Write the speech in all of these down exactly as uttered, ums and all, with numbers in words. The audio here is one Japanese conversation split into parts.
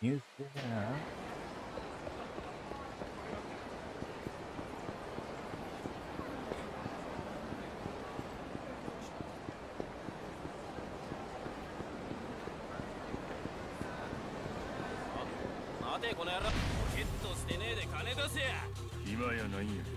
뉴스나. 待てこの野郎。ゲットしてねえで金出せや。 今やないんや。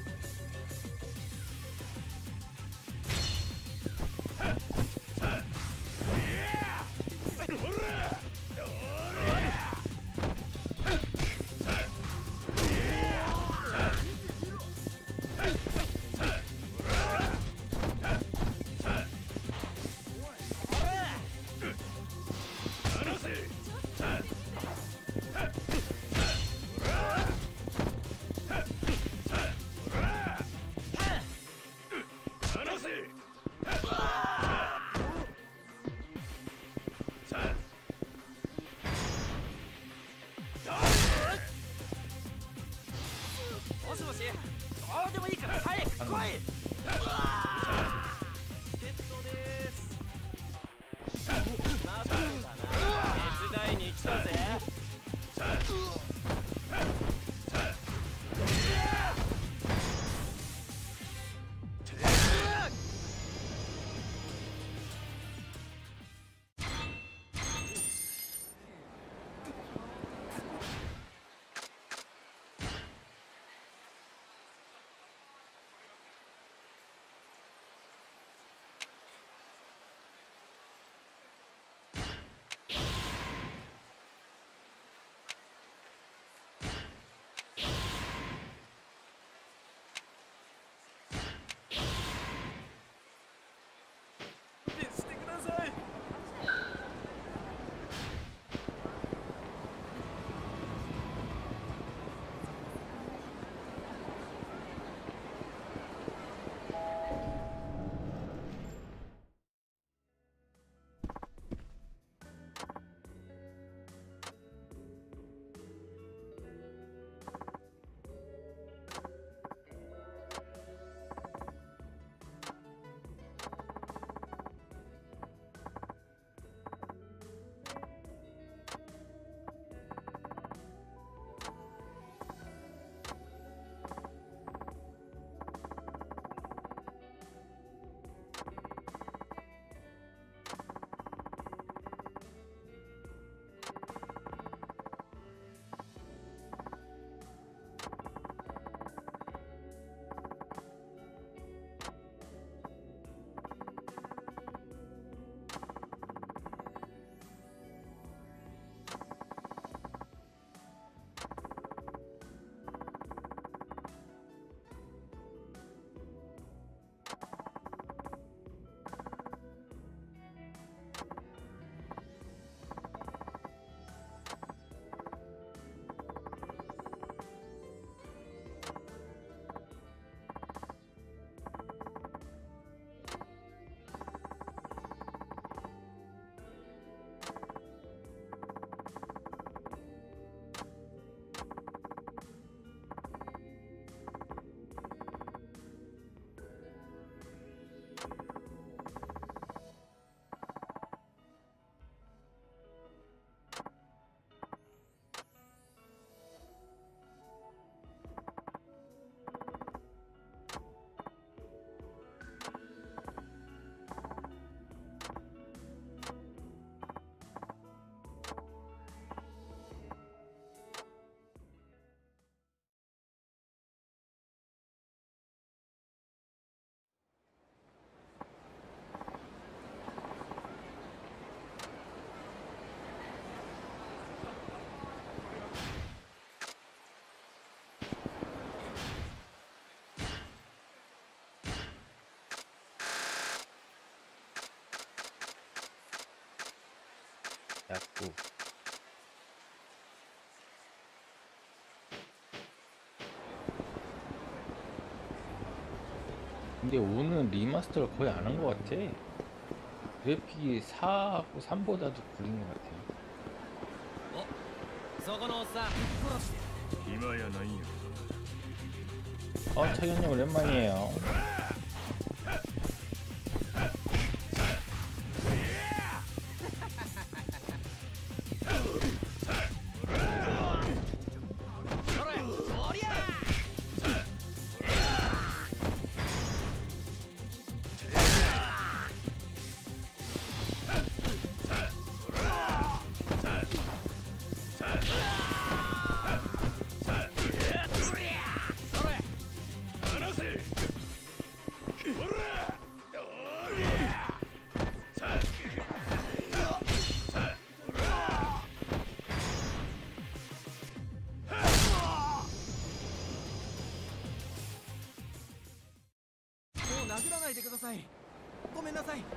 もしもし、どうでもいいから早く来い。ゲットです。なんだな、手伝いに来たぜ。してください。 야구. 근데 오는 리마스터를 거의 안 한 것 같아. 그래픽이 사하고 삼보다도 구린 것 같아. そこのおっさん殺して。 今やないんや。 어, 차견님 오랜만이에요. 殴らないでください。ごめんなさい。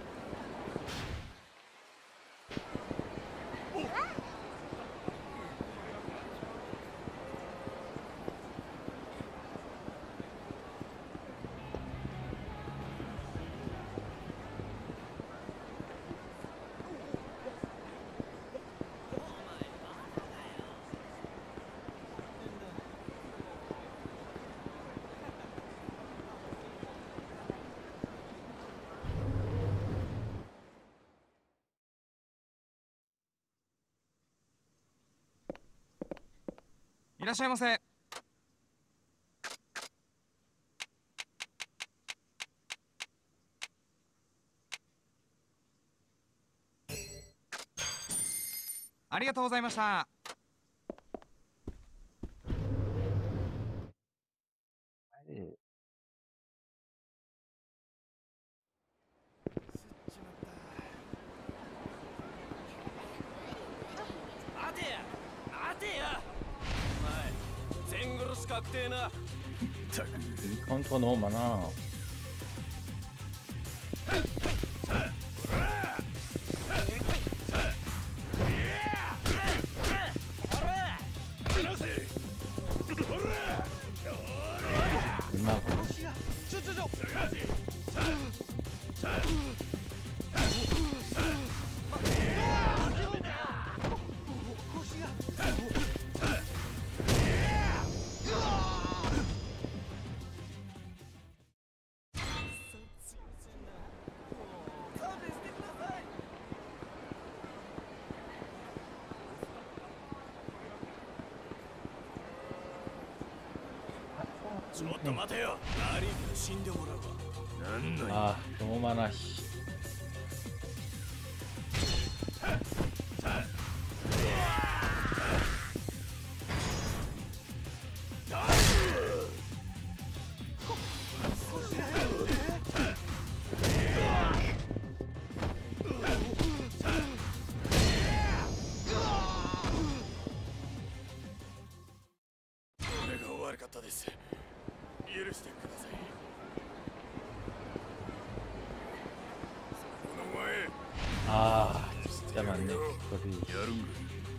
いらっしゃいませ。ありがとうございました。 待てや待てやお前全殺し確定な。 카운터가 너무 많아. 끝나고. ちょっと待てよ。悪いけど死んでもらうわ。 なんなんや。 아 너무 많아. 씨. 아 진짜 많네. 거리. やるんか。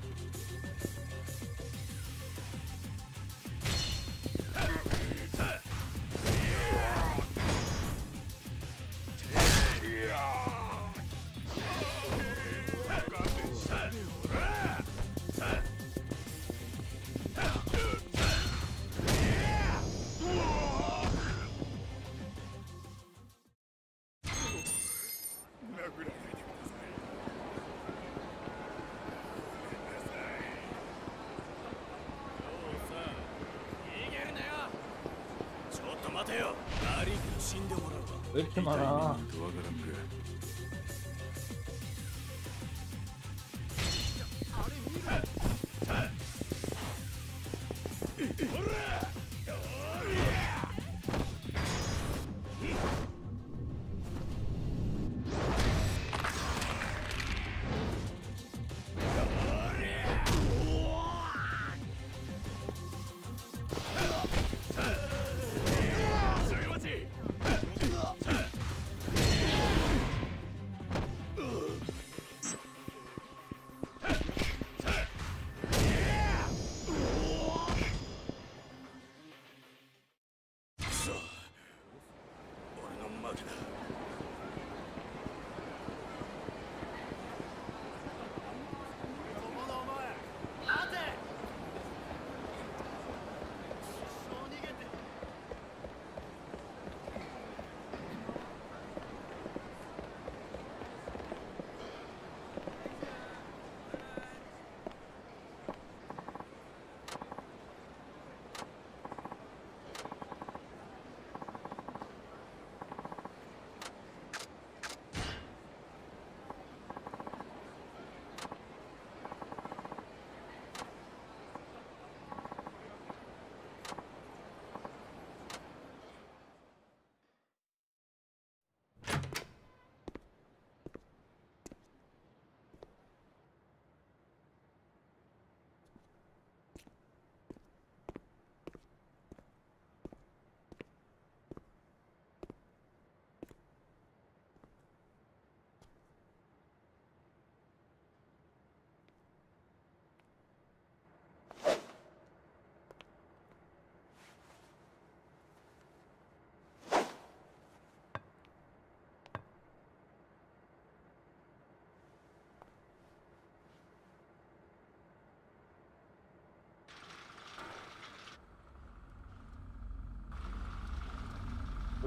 왜 이렇게 많아?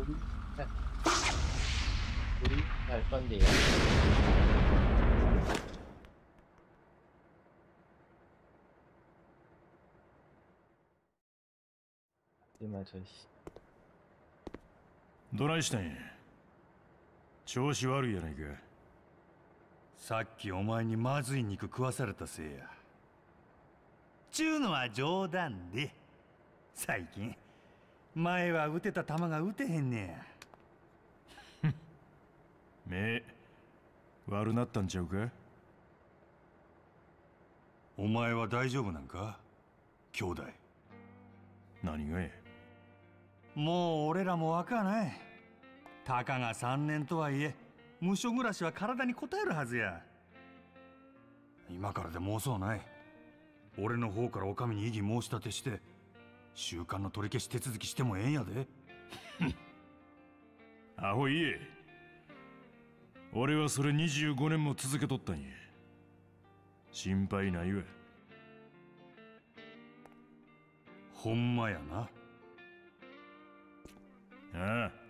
자, 우리 갈 건데요. 하지마 저 씨. どないしたんや。調子悪いやないか。 さっきお前にまずい肉食わされたせいや。ちゅうのは冗談で、最近前は打てた球が打てへんねや。 目悪なったんちゃうか。 お前は大丈夫なんか、兄弟。 何がや。 もう俺らも若ない。たかがさんねんとはいえ、無所暮らしは体に応えるはずや。今からでも遅うない。俺の方からお上に異議申し立てして、習慣の取り消し手続きしてもええんやで。 アホ言え。俺はそれにじゅうごねんも続けとったんや。心配ないわ。 ほんまやな。 ああ。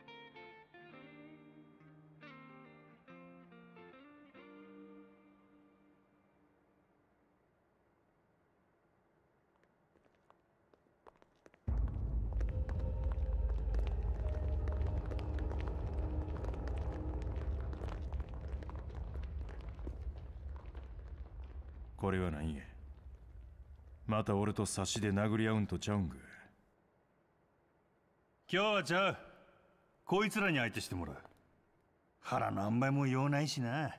これは何や。また俺と差しで殴り合うんとちゃうんか。 今日はちゃう。こいつらに相手してもらう。腹何倍も用ないしな。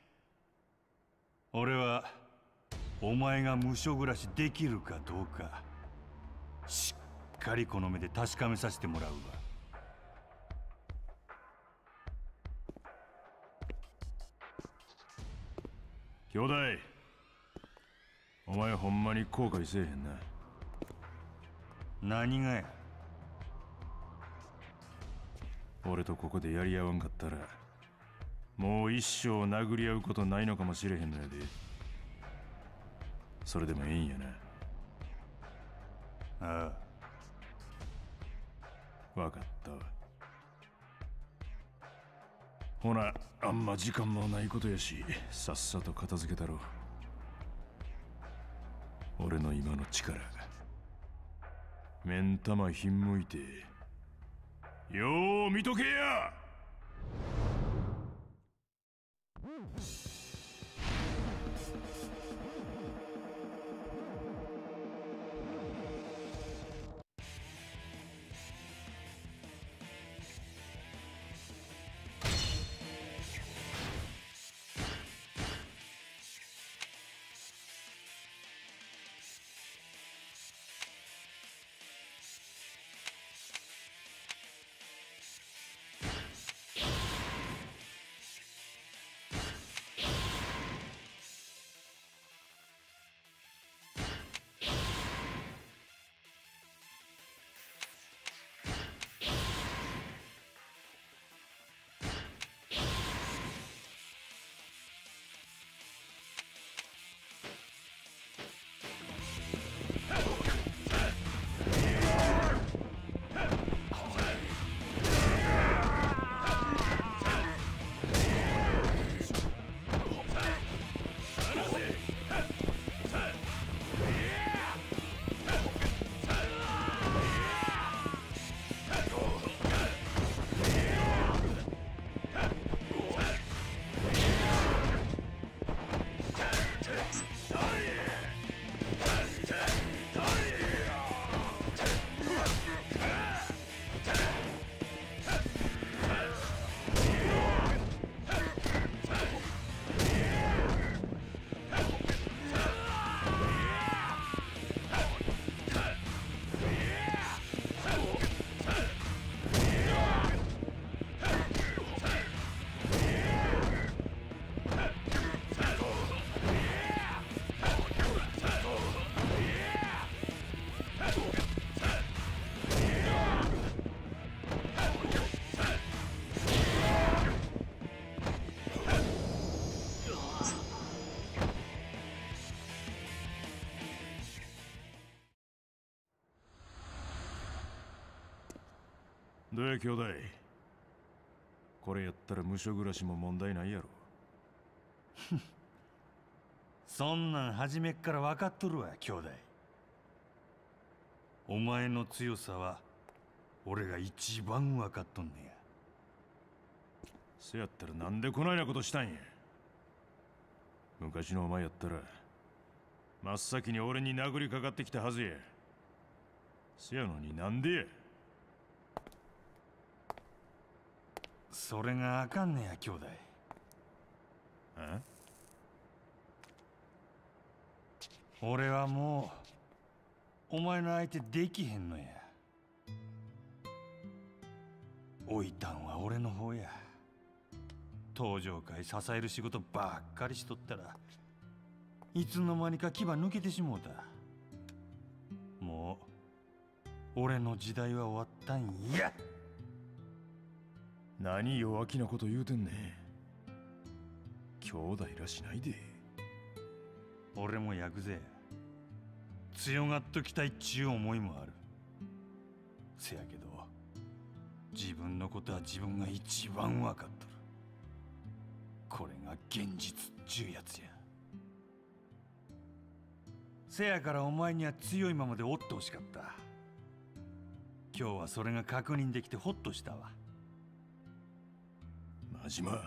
俺はお前が無所暮らしできるかどうかしっかりこの目で確かめさせてもらうわ。 兄弟、お前ほんまに後悔せえへんな。 何がや。 俺とここでやり合わんかったらもう一生殴り合うことないのかもしれへんのやで。それでもええんやな。 ああ、わかったわ。ほな、あんま時間もないことやし、さっさと片付けたろう。俺の今の力、目ん玉ひんむいてよう見とけや。 どうや兄弟、これやったら無所暮らしも問題ないやろ。 そんなん初めっから分かっとるわ兄弟。お前の強さは俺が一番分かっとんねや。 せやったらなんでこないなことしたんや。昔のお前やったら真っ先に俺に殴りかかってきたはずや。せやのになんでや。 それがあかんねや兄弟。 あ？ 俺はもうお前の相手できへんのや。置いたんは俺の方や。登場会支える仕事ばっかりしとったらいつの間にか牙抜けてしもうた。もう俺の時代は終わったんや。 何弱気なこと言うてんねん。兄弟らしないで。 俺もヤクザや。強がっときたいっちゅう思いもある。せやけど自分のことは自分が一番分かっとる。これが現実っちゅうやつや。せやからお前には強いままでおってほしかった。今日はそれが確認できてホッとしたわ。 真島、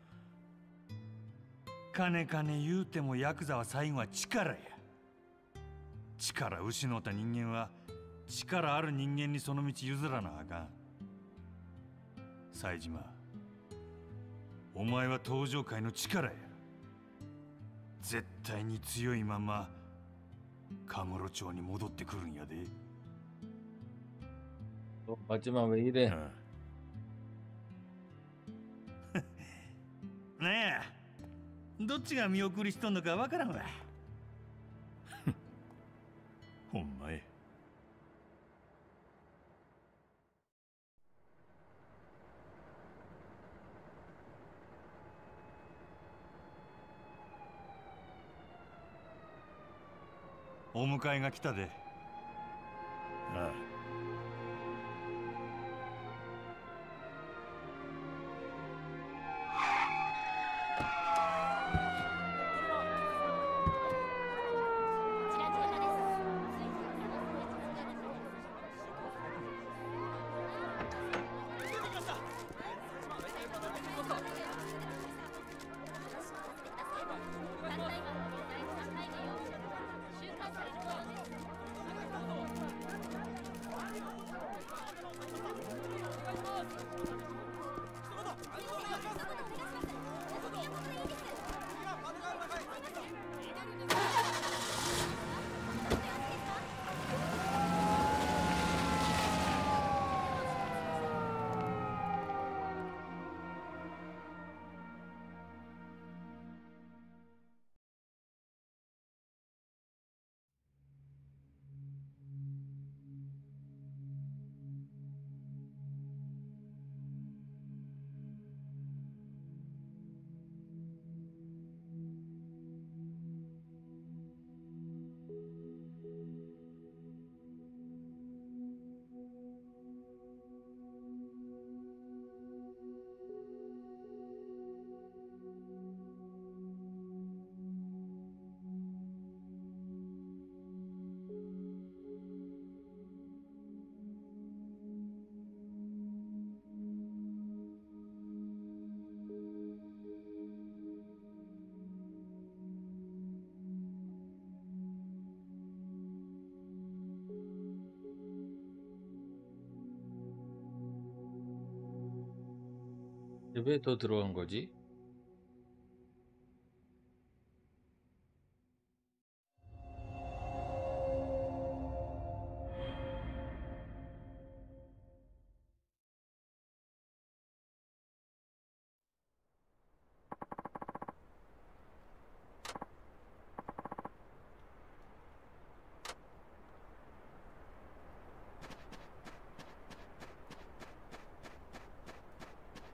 金金言うてもヤクザは最後は力や。力失った人間は力ある人間にその道譲らなあかん。冴島、お前は登場界の力や。絶対に強いままカムロ町に戻ってくるんやで。 너 마지막 왜 이래? ねえ、どっちが見送りしとんのかわからんわ。 ほんまや。 お迎えが来たで。 ああ。 왜 더 들어간 거지? 도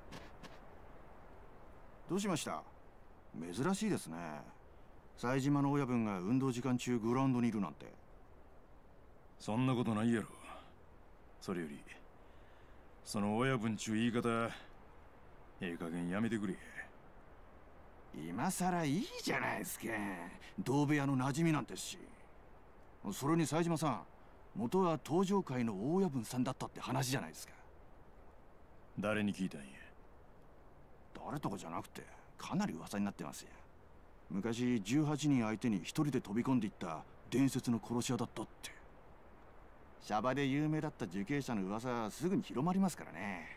どうしました？珍しいですね。冴島の親分が運動時間中グラウンドにいるなんて。 そんなことないやろ。それよりその親分ちゅう言い方、ええ加減やめてくれ。 今さらいいじゃないですか。同部屋の馴染みなんですし。それに冴島さん、元は東上界の大親分さんだったって話じゃないですか。 誰に聞いたんや？ 誰とかじゃなくて、かなり噂になってますよ。昔じゅうはちにん相手に一人で飛び込んでいった伝説の殺し屋だったって。シャバで有名だった受刑者の噂はすぐに広まりますからね。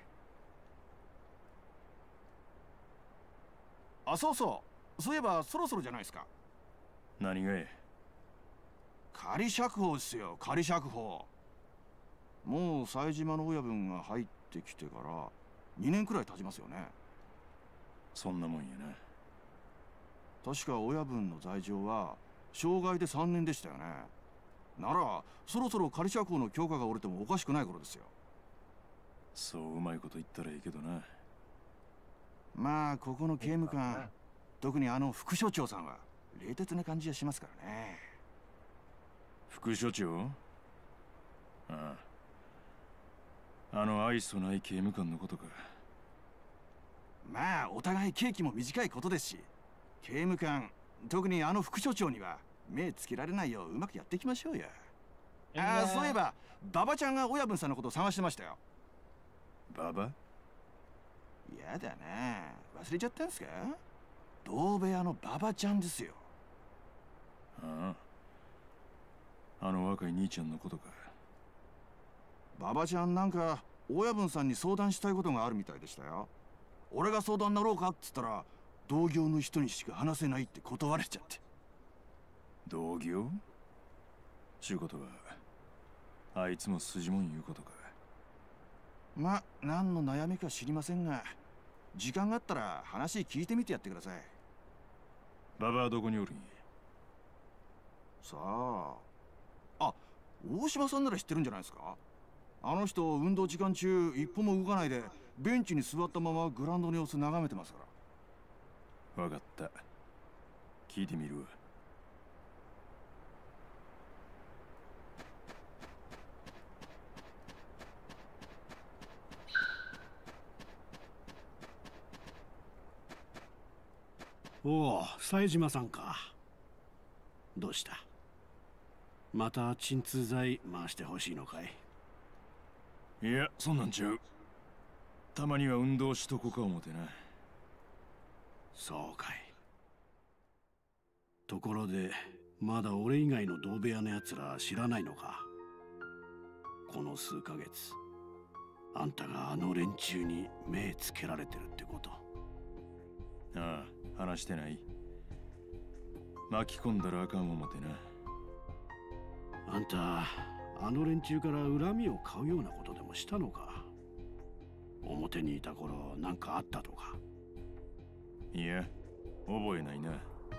あ、そうそう。そういえばそろそろじゃないですか。 何がえ？ 仮釈放っすよ、仮釈放。もう冴島の親分が入ってきてからにねんくらい経ちますよね。 そんなもんやな。 確か親分の罪状は傷害でさんねんでしたよね。ならそろそろ仮釈放の許可が下りてもおかしくない頃ですよ。 そううまいこと言ったらいいけどな。 まあここの刑務官、特にあの副所長さんは冷徹な感じがしますからね。 副所長？ああ、あの愛想ない刑務官のことか。 まあお互い刑期も短いことですし、刑務官、特にあの副所長には目つけられないよううまくやっていきましょうよ。ああ、そういえば馬場ちゃんが親分さんのことを探してましたよ。 馬場？ やだな、忘れちゃったんすか？同部屋の馬場ちゃんですよ。 ああ、あの若い兄ちゃんのことか。 馬場ちゃんなんか親分さんに相談したいことがあるみたいでしたよ。俺が相談乗ろうかっつったら同業の人にしか話せないって断られちゃって。 同業？ちゅうことはあいつも筋もん言うことか。 まあ何の悩みか知りませんが、時間があったら話聞いてみてやってください。 馬場はどこにおるんや？ さあ、あ、大島さんなら知ってるんじゃないですか。あの人運動時間中一歩も動かないでベンチに座ったままグラウンドの様子眺めてますから。 わかった。聞いてみるわ。 おお、冴島さんか。どうした？また鎮痛剤回してほしいのかい？ いや、そんなんちゃう。たまには運動しとこか思てな。 そうかい。ところで、まだ俺以外の同部屋のやつら知らないのか？この数ヶ月、あんたがあの連中に目つけられてるってこと。 ああ、話してない。巻き込んだらあかん思てな。 あんた、あの連中から恨みを買うようなことでもしたのか？表にいた頃なんかあったとか？ いや、覚えないな。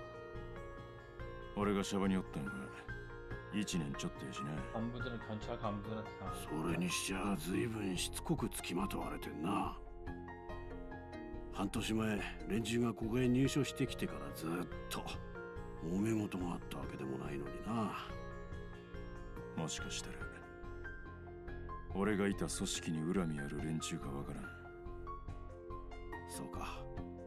俺がシャバにおったのは一年ちょっとやしな。 간부들은 경찰 간부들한테 다 それにしちゃ随分しつこくつきまとわれてんな。半年前、連中がここへ入所してきてからずっと揉め事があったわけでもないのにな。 もしかしたら俺がいた組織に恨みある連中かわからん。 そうか。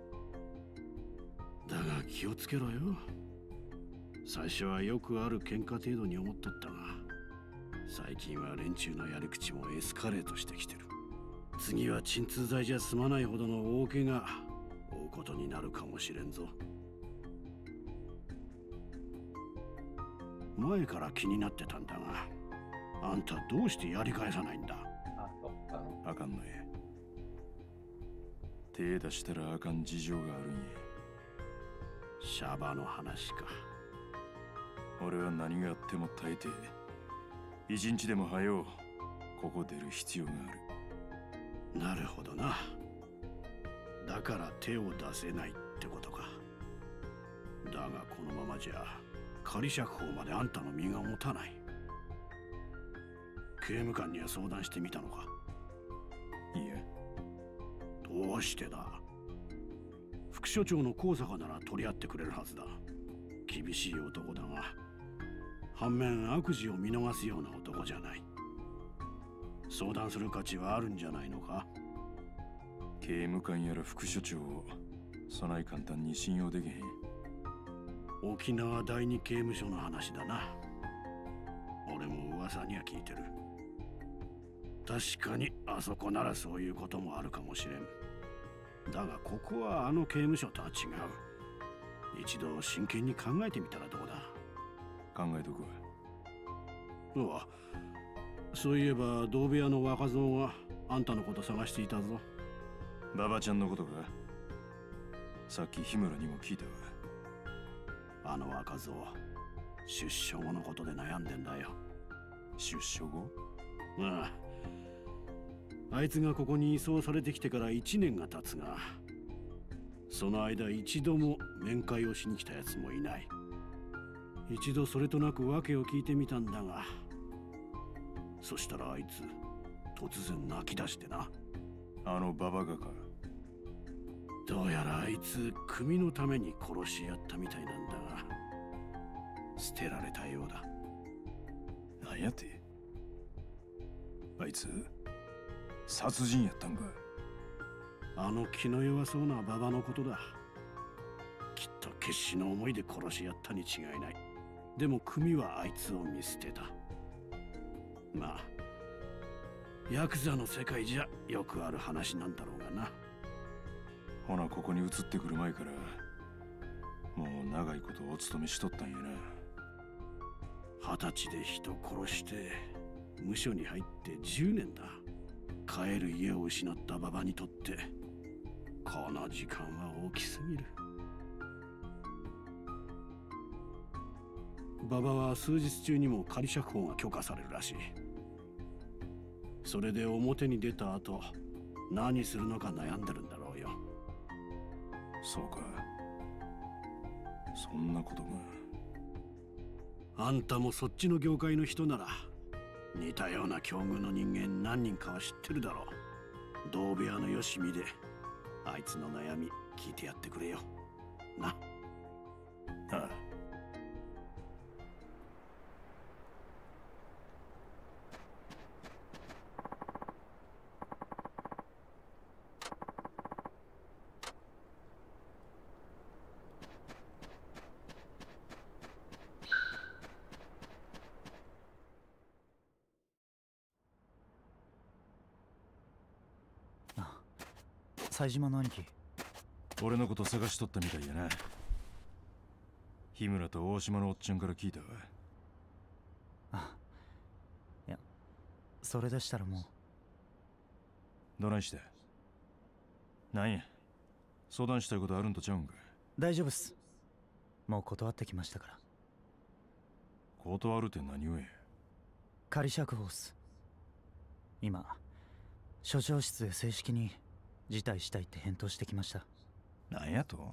だが気をつけろよ。最初はよくある喧嘩程度に思っとったが、最近は連中のやり口もエスカレートしてきてる。次は鎮痛剤じゃ済まないほどの大怪我負うことになるかもしれんぞ。前から気になってたんだが、あんたどうしてやり返さないんだ？ 아, 썩다. あかんのや。手出したらあかん事情があるんや。 シャバの話か。 俺は何があっても耐えて、一日でも早うここ出る必要がある。 なるほどな。だから手を出せないってことか。だがこのままじゃ仮釈放まであんたの身が持たない。刑務官には相談してみたのか？ いや。 どうしてだ？副所長の高坂なら取り合ってくれるはずだ。厳しい男だが、反面悪事を見逃すような男じゃない。 相談する価値はあるんじゃないのか。 刑務官やら副所長をそない簡単に信用できへん。 沖縄第二刑務所の話だな。俺も噂には聞いてる。確かにあそこならそういうこともあるかもしれん。だがここはあの刑務所とは違う。一度真剣に考えてみたらどうだ。 考えとくわ。 うわ、そういえば同部屋の若造はあんたのこと探していたぞ。 馬場ちゃんのことか。さっき日村にも聞いたわ。 あの若造、出所後のことで悩んでんだよ。 出所後？ ああ、あいつがここに移送されてきてからいちねんが経つが、その間一度も面会をしに来たやつもいない。一度それとなく訳を聞いてみたんだが、そしたらあいつ突然泣き出してな。 あのババがか。 どうやらあいつ組のために殺し合ったみたいなんだが、捨てられたようだ。 なんやて？あいつ殺人やったんか。 あの気の弱そうなババのことだ。きっと決死の思いで殺し合ったに違いない。でも組はあいつを見捨てた。まあヤクザの世界じゃよくある話なんだろうがな。 ほなここに移ってくる前からもう長いことお勤めしとったんやな。 二十歳で人殺して無所に入ってじゅうねんだ。帰る家を失ったババにとってこの時間は大きすぎる。ババは数日中にも仮釈放が許可されるらしい。それで表に出た後何するのか悩んでるんだろうよ。 そうか、そんなことが。 あんたもそっちの業界の人なら似たような境遇の人間何人かは知ってるだろう。同部屋のよしみであいつの悩み聞いてやってくれよな。 ああ。 冴島の兄貴、 俺のこと探しとったみたいやな。日村と大島のおっちゃんから聞いたわ。 あ、いや、それでしたらもう。 どないした？なんや、相談したいことあるんとちゃうんか。 大丈夫っす。もう断ってきましたから。 断るって何故？ 仮釈放っす。今署長室で正式に辞退したいって返答してきました。 なんやと？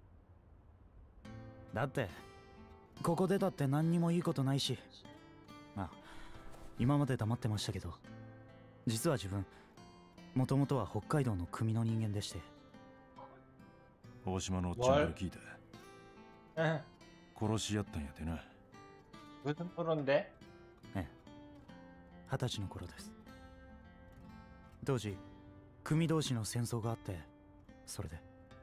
だってここ出たって何にもいいことないし、まあ今まで黙ってましたけど、実は自分もともとは北海道の組の人間でして。 大島のおっちゃんから聞いた。 え殺し合ったんやてな。 무슨 프로인데? ええ、二十歳の頃です。当時組同士の戦争があって、それで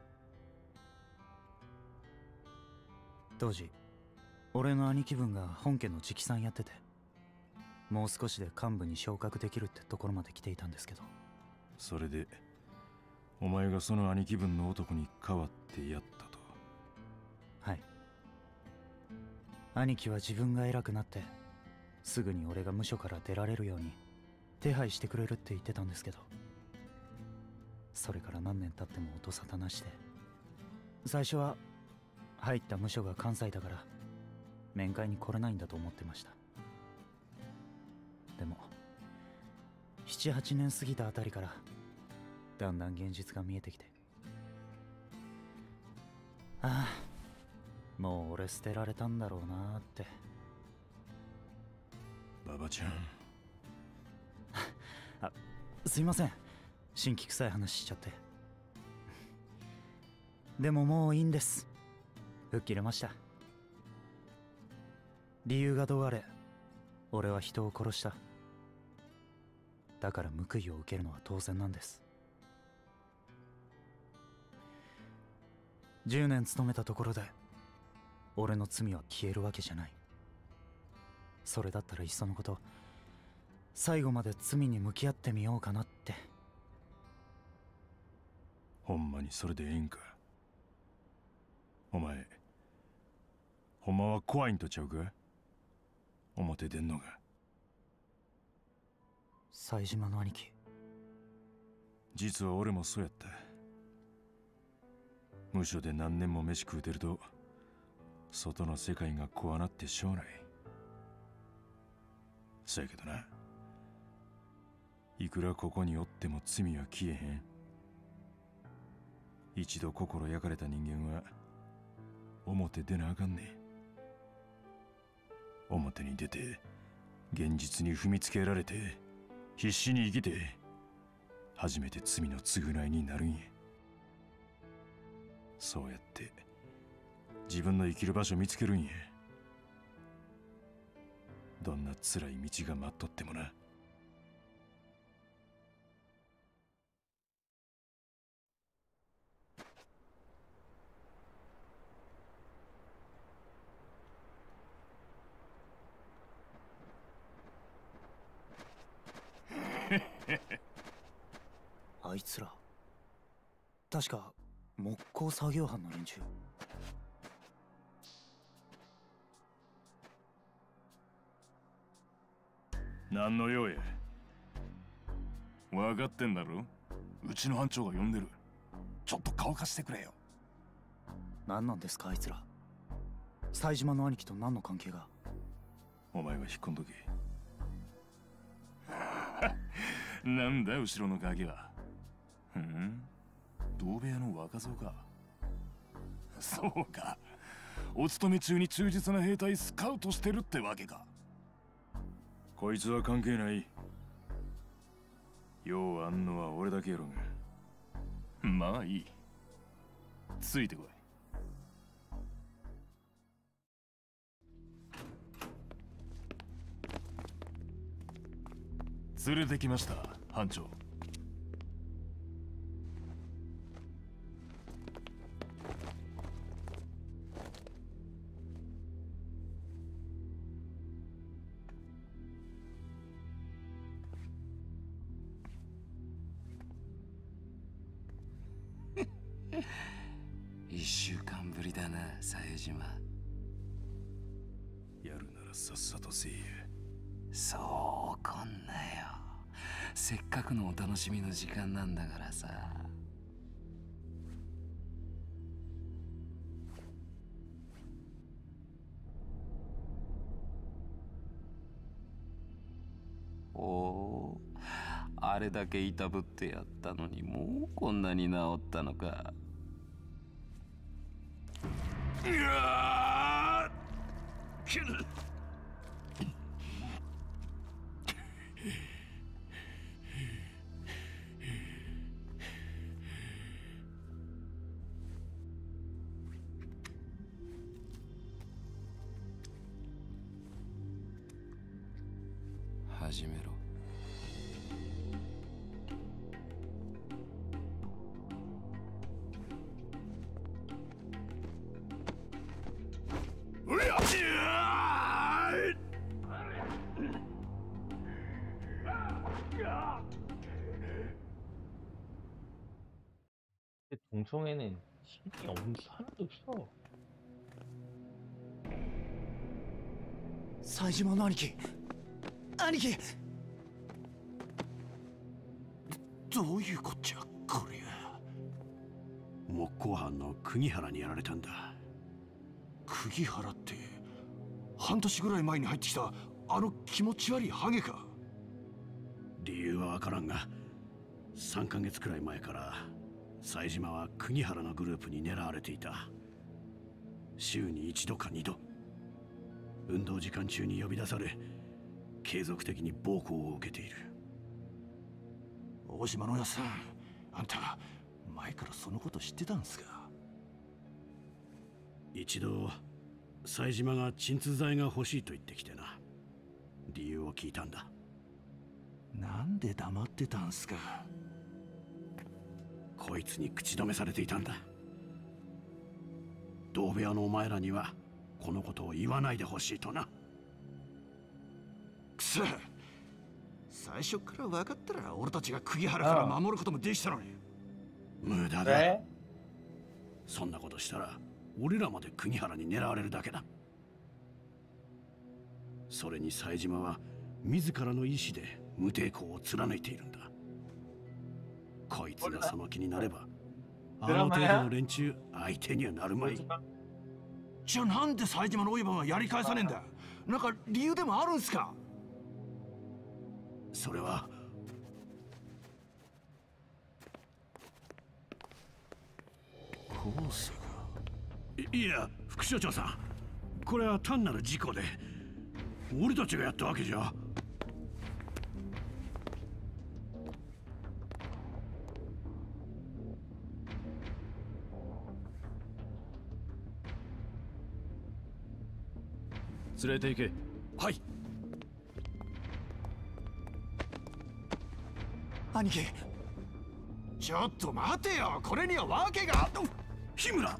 当時俺の兄貴分が本家の直参やってて、もう少しで幹部に昇格できるってところまで来ていたんですけど。 それでお前がその兄貴分の男に代わってやったと？ はい。兄貴は自分が偉くなってすぐに俺が無所から出られるように手配してくれるって言ってたんですけど、それから何年経っても音沙汰なしで、最初は入った無所が関西だから面会に来れないんだと思ってました。でもななはちねん過ぎたあたりからだんだん現実が見えてきて、ああもう俺捨てられたんだろうなーって。 馬場ちゃんあ、すいません、新規臭い話しちゃって。でももういいんです。吹っ切れました。理由がどうあれ俺は人を殺した。 だから報いを受けるのは当然なんです。じゅうねん勤めたところで俺の罪は消えるわけじゃない。それだったらいっそのこと最後まで罪に向き合ってみようかなって。 ほんまにそれでええんか。お前ほんまは怖いんとちゃうか、表出んのが。 冴島の兄貴、 実は俺もそうやった。無所で何年も飯食うてると外の世界が怖なってしょうない。そやけどな、いくらここにおっても罪は消えへん。一度心焼かれた人間は表出なあかんねん。表に出て現実に踏みつけられて必死に生きて初めて罪の償いになるんや。そうやって自分の生きる場所見つけるんや。どんな辛い道が待っとってもな。 あいつら確か木工作業班の連中。 何の用や。分かってんだろ、うちの班長が呼んでる。ちょっと顔貸してくれよ。 何なんですかあいつら。冴島の兄貴と何の関係が。 お前は引っ込んどけ。なんだ後ろのガキは。ふん、同部屋の若造か。そうか、お勤め中に忠実な兵隊スカウトしてるってわけか。こいつは関係ない。ようあんのは俺だけやろが。まあいい、ついてこい。連れてきました班長。 一週間ぶりだな冴島。 やるならさっさとせえや。 そう怒んなよ、せっかくのお楽しみの時間なんだからさ。おお、あれだけいたぶってやったのにもうこんなに治ったのか。うわー始めろ。 동성애는 힘이 없는 게 하나도 없어. 冴島の兄貴、兄貴。 どういうこっちゃこれ。 木工班の釘原にやられたんだ。 釘原って半年ぐらい前に入ってきたあの気持ち悪いハゲか。 理由はわからんがさんかげつくらい前から冴島は釘原のグループに狙われていた。週に一度か二度運動時間中に呼び出され継続的に暴行を受けている。 大島のやさん、あんた前からそのこと知ってたんすか。 一度冴島が鎮痛剤が欲しいと言ってきてな。理由を聞いたんだ。 なんで黙ってたんすか。 こいつに口止めされていたんだ。同部屋のお前らにはこのことを言わないでほしいとな。 くそ、最初から分かったら俺たちが釘原から守ることもできたのに。 無駄だ。そんなことしたら俺らまで国原に狙われるだけだ。それに冴島は自らの意志で無抵抗を貫いているんだ。こいつがその気になればあの程度の連中相手にはなるまい。 じゃあなんで冴島の親分はやり返さねえんだ。なんか理由でもあるんすか。 それはコースが。 いいや副所長さん、これは単なる事故で俺たちがやったわけじゃ。 連れて行け。 はい。 兄貴、 ちょっと待てよ、これには訳が。 日村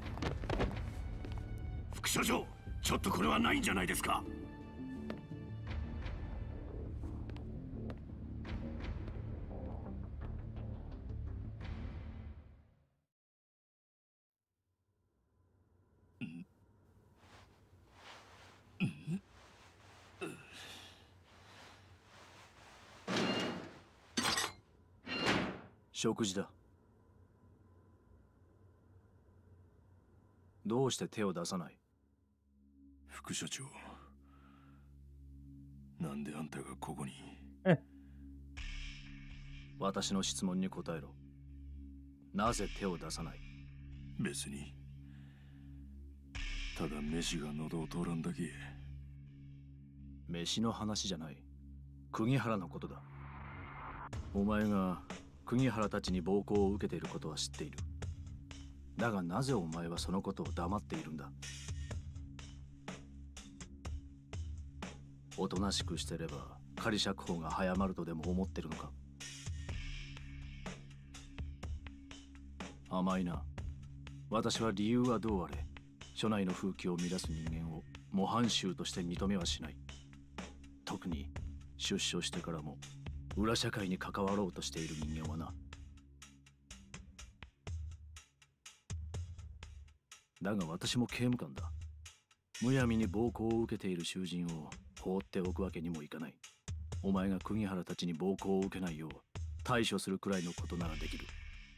副所長、ちょっとこれはないんじゃないですか。 食事だ。どうして手を出さない？ 副所長、なんであんたがここに？ 私の質問に答えろ。なぜ手を出さない？ 別に、ただ飯が喉を通らんだけ。 飯の話じゃない。釘原のことだ。お前が釘原たちに暴行を受けていることは知っている。だがなぜお前はそのことを黙っているんだ？おとなしくしてれば仮釈放が早まるとでも思ってるのか？甘いな。私は理由はどうあれ署内の風紀を乱す人間を模範囚として認めはしない。特に出所してからも裏社会に関わろうとしている人間はな。だが私も刑務官だ。むやみに暴行を受けている囚人を放っておくわけにもいかない。お前が釘原たちに暴行を受けないよう対処するくらいのことならできる。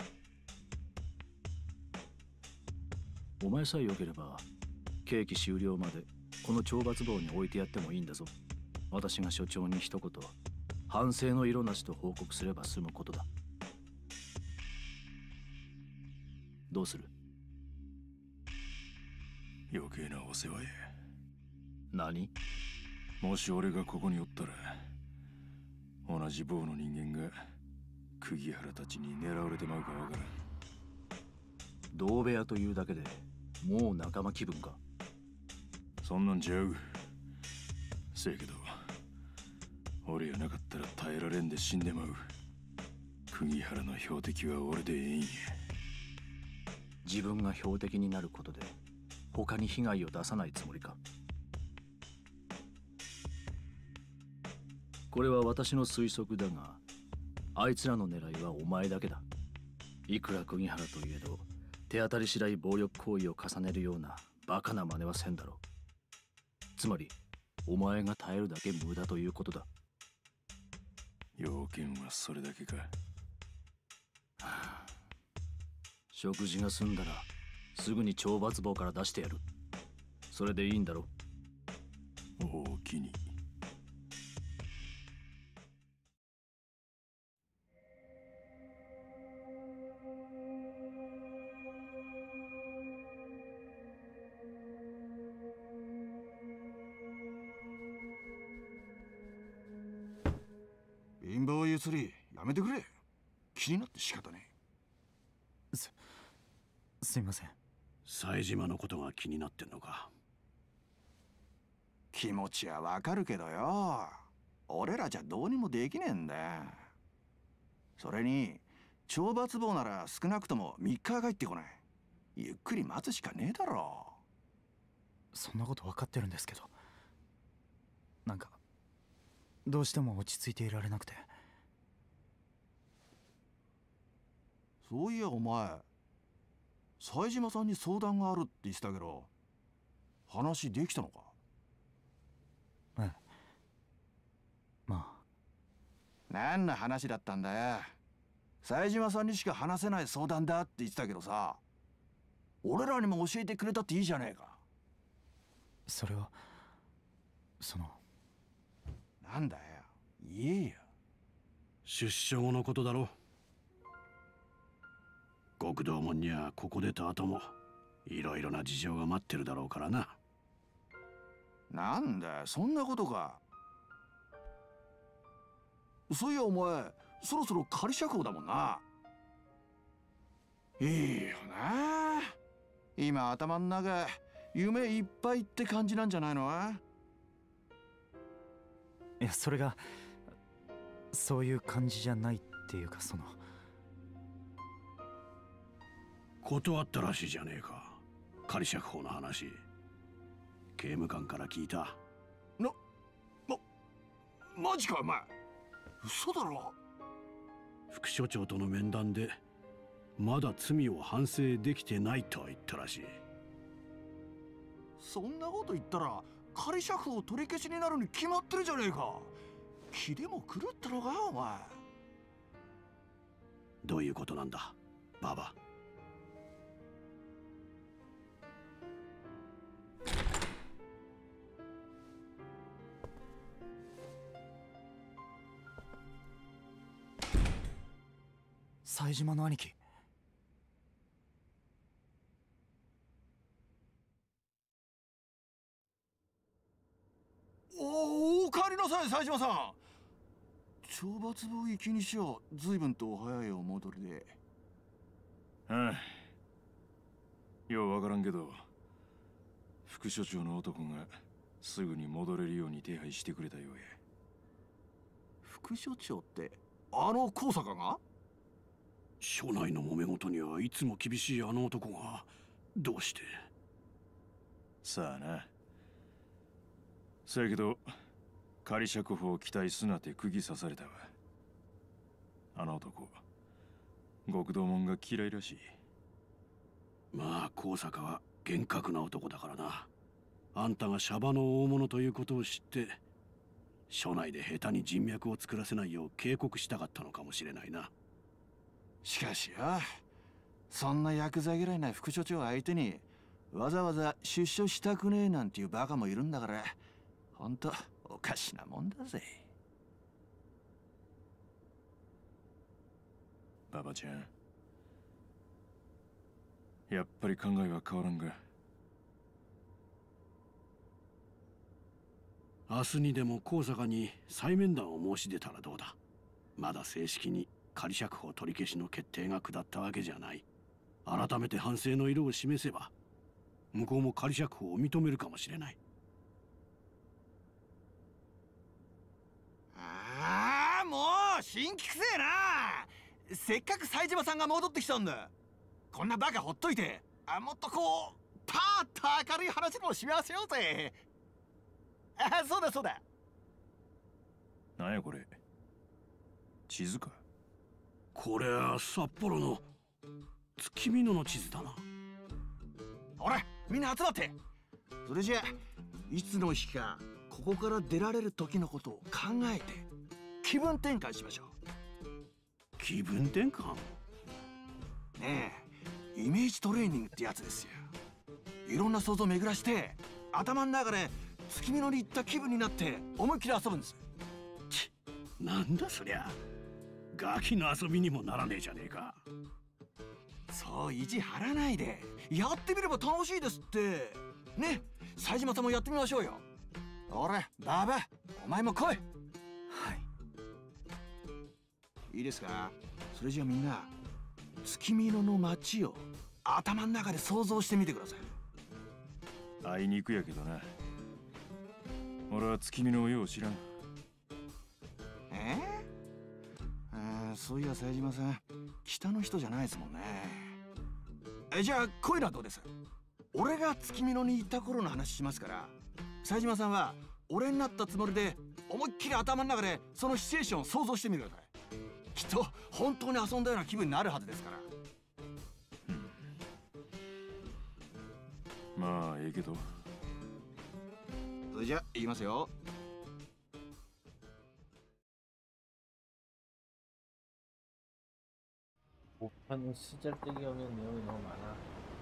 お前さえ良ければ刑期終了までこの懲罰房に置いてやってもいいんだぞ。私が所長に一言反省の色なしと報告すれば済むことだ。どうする？ 余計なお世話や。 何？ もし俺がここにおったら同じ坊の人間が釘原たちに狙われてまうかわからん。 同部屋というだけでもう仲間気分か？ そんなんちゃう。せやけど俺やなかったら耐えられんで死んでまう。釘原の標的は俺でええんや。 自分が標的になることで他に被害を出さないつもりか？これは私の推測だが、あいつらの狙いはお前だけだ。いくら釘原といえど手当たり次第暴力行為を重ねるようなバカな真似はせんだろう。つまりお前が耐えるだけ無駄ということだ。 要件はそれだけか。 はあ、食事が済んだらすぐに懲罰房から出してやる。それでいいんだろう。 おおきに。 貧乏ゆすりやめてくれ。気になって仕方ねえ。すすいません。 冴島のことが気になってんのか？ 気持ちはわかるけどよ。 俺らじゃどうにもできねえんだよ。それに懲罰房なら少なくともみっかは帰ってこない。ゆっくり待つしかねえだろ。 そんなこと分かってるんですけど、なんかどうしても落ち着いていられなくて。 そういやお前、冴島さんに相談があるって言ってたけど、話できたのか？ ええ、まあ。 何の話だったんだよ。冴島さんにしか話せない相談だって言ってたけどさ、俺らにも教えてくれたっていいじゃねえか。 それはその。 なんだよ、言えよ。 出所後のことだろ。極道門にはここ出た後もいろいろな事情が待ってるだろうからな。 なんだよ、そんなことか。そういやお前、そろそろ仮釈放だもんな。いいよな。今頭の中夢いっぱいって感じなんじゃないの？ いや、それがそういう感じじゃないっていうか、その。 断ったらしいじゃねえか、仮釈放の話。刑務官から聞いた。 な、ま、マジかお前。嘘だろ。 副所長との面談でまだ罪を反省できてないとは言ったらしい。 そんなこと言ったら仮釈放取り消しになるに決まってるじゃねえか。気でも狂ったのかお前。 どういうことなんだババ。 冴島の兄貴。 おお、帰りなさい冴島さん。懲罰房行きにしよう。随分とお早いお戻りで。 ああ、ようわからんけど副所長の男がすぐに戻れるように手配してくれたようや。 副所長ってあの高坂が？ 署内の揉め事にはいつも厳しいあの男がどうして？ さあな。そやけど仮釈放を期待すなって釘刺されたわ。あの男極道門が嫌いらしい。 まあ高坂は厳格な男だからな。あんたがシャバの大物ということを知って署内で下手に人脈を作らせないよう警告したかったのかもしれないな。 しかしよ、そんなヤクザ嫌いな副所長相手にわざわざ出所したくねえなんていうバカもいるんだから、ほんとおかしなもんだぜ。 ババちゃん、やっぱり考えは変わらんが。 明日にでも高坂に再面談を申し出たらどうだ。まだ正式に仮釈放取り消しの決定が下ったわけじゃない。改めて反省の色を示せば向こうも仮釈放を認めるかもしれない。 ああ、もう辛気くせえな。せっかく冴島さんが戻ってきたんだ。こんなバカほっといて、あ、もっとこうパーッと明るい話でもしませようぜ。あ、そうだそうだ。 なんやこれ、地図か？ これは札幌の月見野の地図だな。 ほらみんな集まって。それじゃいつの日かここから出られる時のことを考えて気分転換しましょう。 気分転換？ ねえ、イメージトレーニングってやつですよ。いろんな想像を巡らして頭の中で月見野に行った気分になって思いっきり遊ぶんです。 ちなんだそりゃ、ガキの遊びにもならねえじゃねえか。 そう意地張らないでやってみれば楽しいですってね。冴島さんもやってみましょうよ。ほらババ、お前も来い。はい、いいですか。それじゃあみんな月見野の街を頭の中で想像してみてください。 あいにくやけどな、俺は月見のよう知らん。 そういや冴島さん、北の人じゃないですもんね。え、じゃあこういうのはどうです？俺が月見野に行った頃の話しますから、冴島さんは俺になったつもりで思いっきり頭の中でそのシチュエーションを想像してみてください。きっと本当に遊んだような気分になるはずですから。 まあええけど。 それじゃあ行きますよ。 오판은 쓰잘데기 없는 내용이 너무 많아.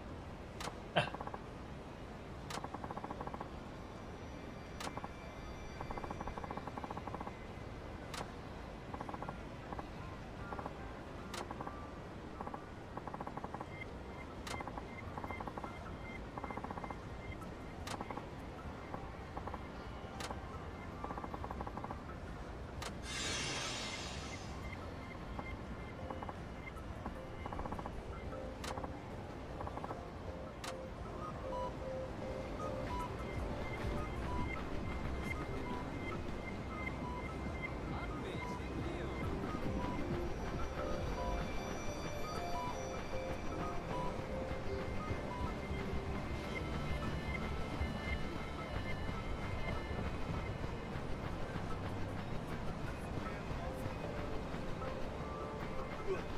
어?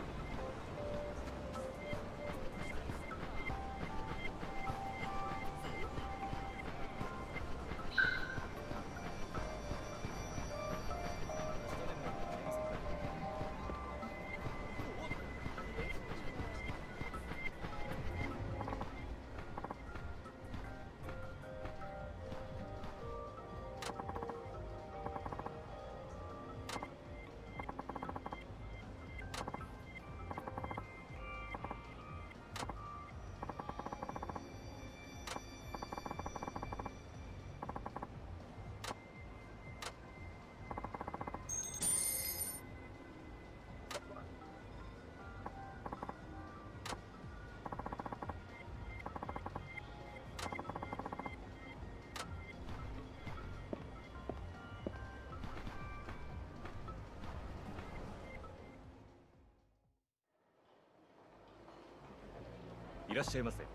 いらっしゃいませ。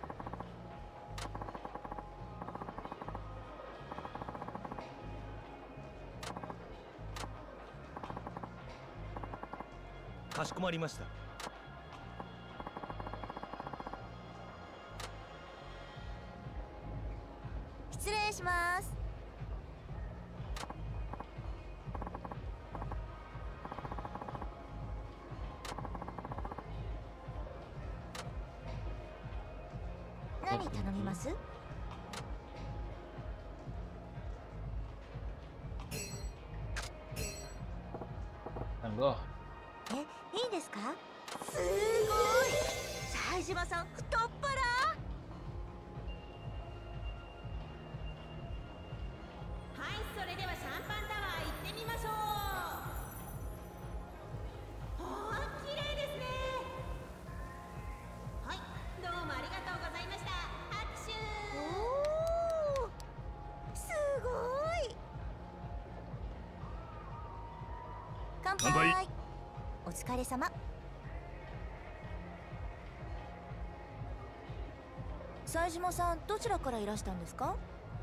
かしこまりました。 失礼します。何頼みます？ なんかえ、いいですか？すごい。冴島さん太っ腹。 はい、それではシャンパンタワー行ってみましょう。ああ、綺麗ですね。はい、どうもありがとうございました。拍手。 おお、すごい。乾杯。 乾杯。 お疲れ様。冴島さん、どちらからいらしたんですか？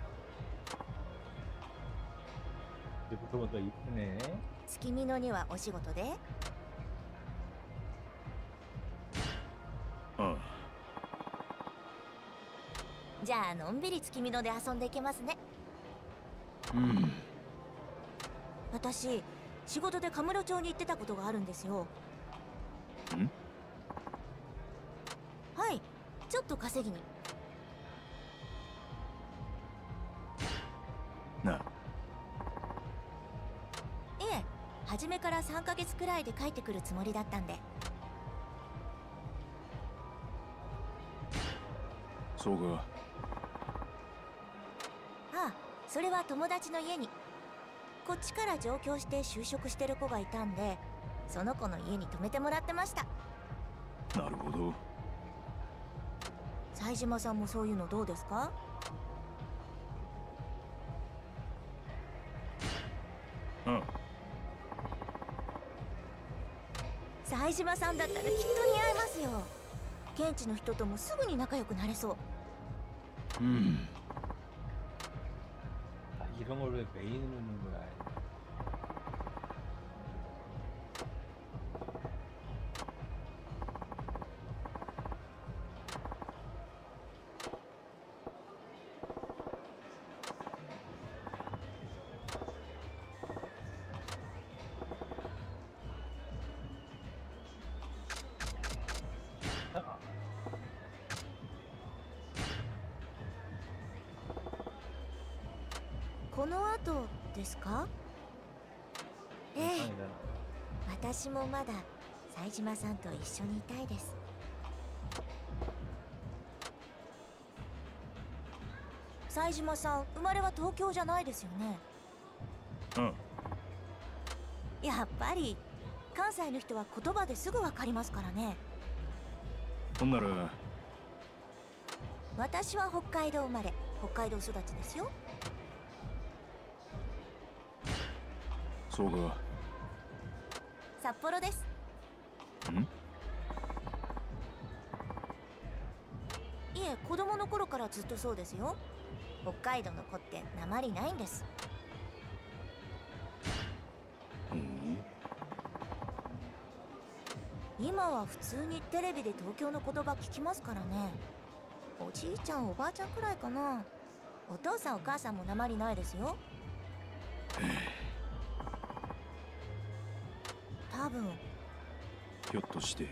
유튜버가 이쁘네. 月見野にはお仕事で？ ああ。 じゃあのんびり月見野で遊んでいけますね。 うん。 私、仕事でカムロ町に行ってたことがあるんですよ。 ん？ はい、ちょっと稼ぎに。 なあ。 ええ、初めからさんかげつくらいで帰ってくるつもりだったんで。 そうか。 ああ、それは友達の家に。こっちから上京して就職してる子がいたんで、その子の家に泊めてもらってました。 なるほど。 冴島さんもそういうのどうですか？ うん。 冴島さんだったらきっと似合いますよ。現地の人ともすぐに仲良くなれそう。 음. 아, 이런 걸 왜 메인으로 넣는 거야? 아. この後ですか？ええ、私もまだ冴島さんと一緒にいたいです。冴島さん、生まれは東京じゃないですよね。 うん。 やっぱり関西の人は言葉ですぐわかりますからね。 ほんなら私は北海道生まれ、北海道育ちですよ。 そうか。 札幌です。 ん？ いえ、子供の頃からずっとそうですよ。北海道の子って訛りないんです。 うん。 今は普通にテレビで東京の言葉聞きますからね。おじいちゃんおばあちゃんくらいかな。お父さんお母さんも訛りないですよ。多分。 ひょっとして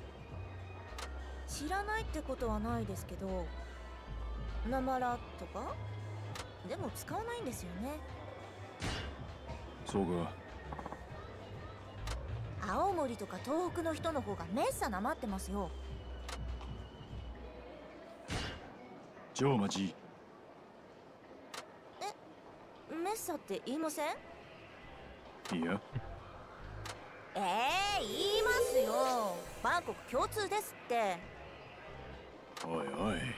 知らないってことはないですけど、なまらとかでも使わないんですよね。 そうか。 青森とか東北の人の方がめっさなまってますよ。 上町。 え、めっさって言いません？ いや。 ええー、言いますよ。バンコク共通ですって。 おいおい。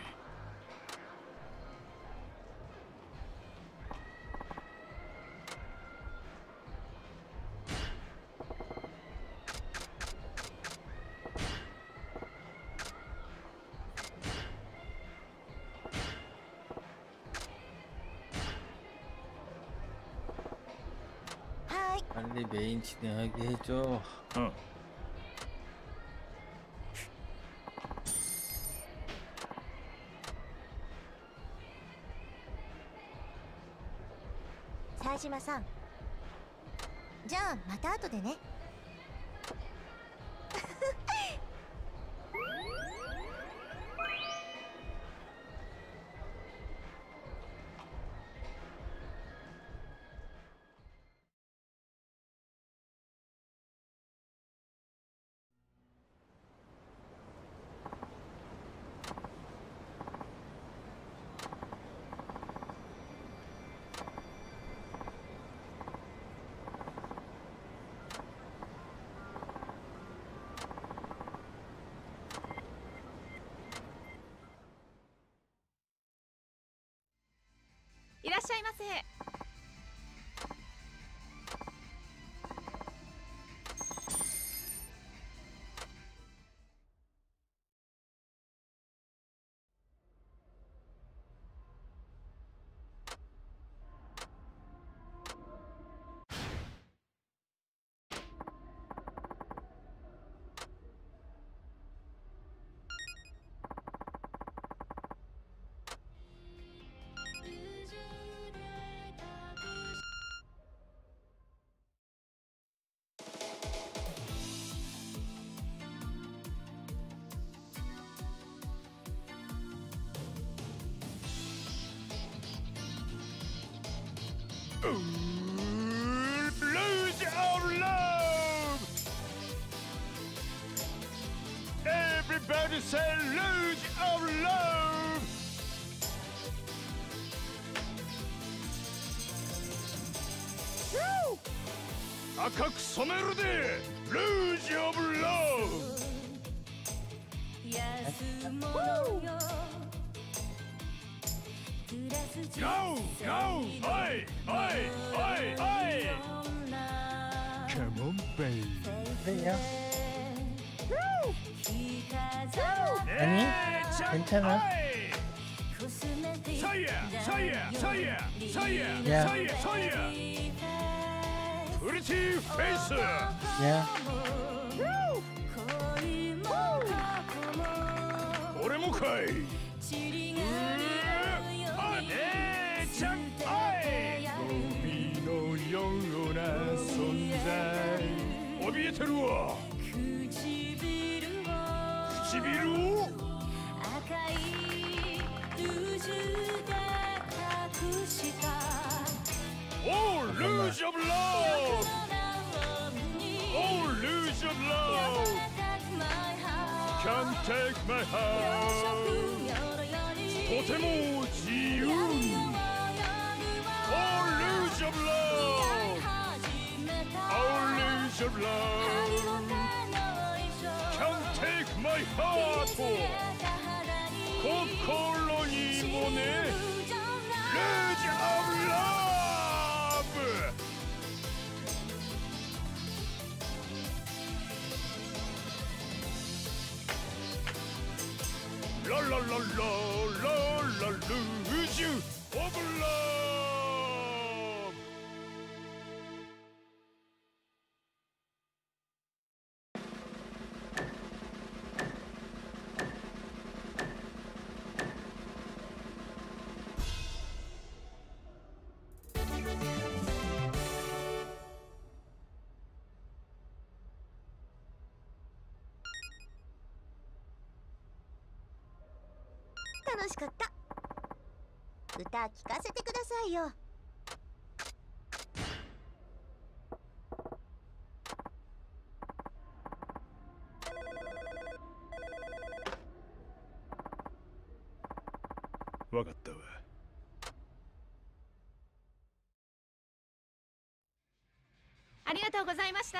빨리 메인 진행하게 해줘. 어. 사이지마さん、じゃあまた後でね。 いらっしゃいませ。 Luge of love! Everybody say luge of love! Woo! 赤く染めるで Luge of love! Go! Go! Oi! Oi! Oi! Oi! Come on, baby. 네, 아니 괜찮아. 서야 서야 서야 서야 야. 서야 서야 프리티 페이스 야. 俺もかいあねちゃんあいゴミのような存在怯えてるわ唇を赤いルージュで隠したオールージョブラブオールージョブラブ Can't take my heart とても自由に All lose your love All lose your love Can't take my heart 心にもね Lose your love La la la la la la lose you of love 楽しかった。歌聞かせてくださいよ。 わかったわ。 ありがとうございました。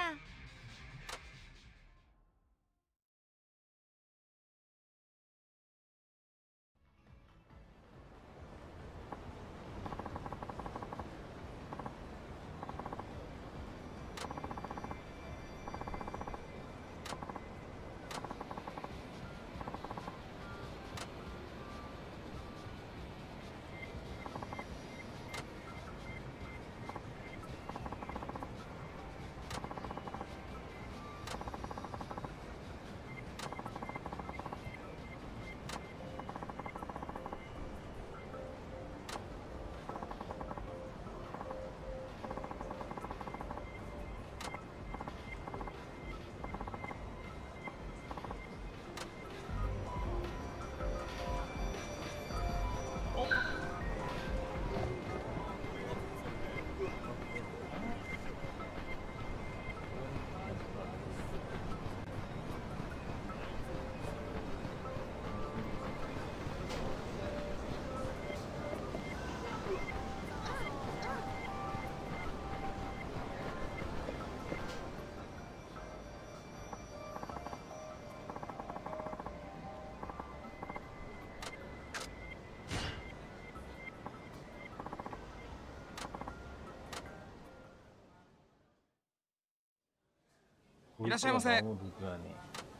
いらっしゃいませ。너무 누구하네.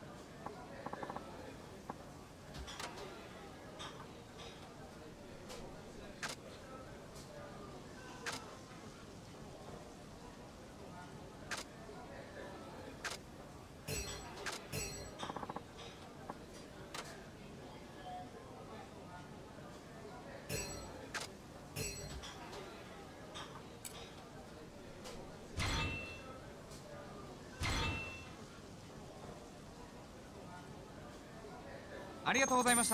아りがとうございました。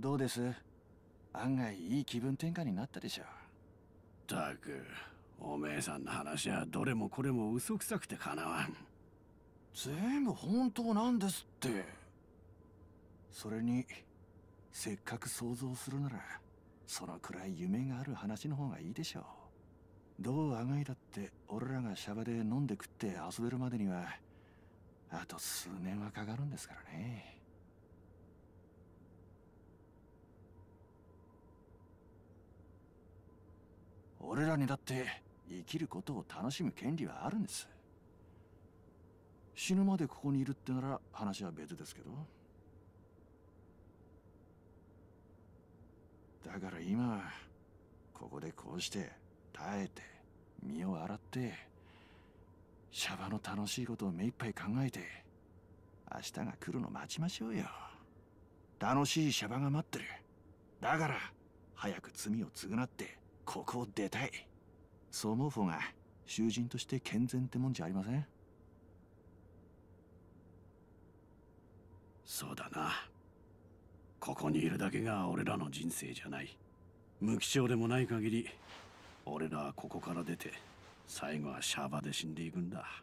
どうです？案外いい気分転換になったでしょ。 たく、おめえさんの話はどれもこれも嘘くさくてかなわん。 全部本当なんですって。それにせっかく想像するならそのくらい夢がある話の方がいいでしょう。どうあがいだって俺らがシャバで飲んで食って遊べるまでにはあと数年はかかるんですからね。俺らにだって生きることを楽しむ権利はあるんです。死ぬまでここにいるってなら話は別ですけど。だから今ここでこうして耐えて身を洗ってシャバの楽しいことを目いっぱい考えて明日が来るの待ちましょうよ。楽しいシャバが待ってる。だから早く罪を償ってここを出たい。そう思う方が囚人として健全ってもんじゃありません？ そうだな。ここにいるだけが俺らの人生じゃない。無期懲でもない限り俺らはここから出て最後はシャバで死んでいくんだ。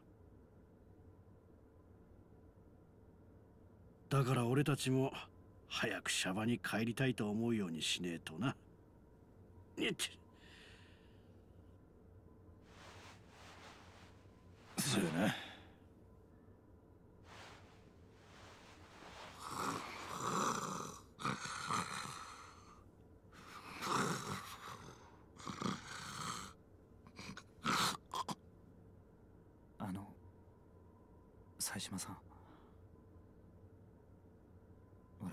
だから俺たちも早くシャバに帰りたいと思うようにしねえとな。にっそうやな。 あの冴島さん、俺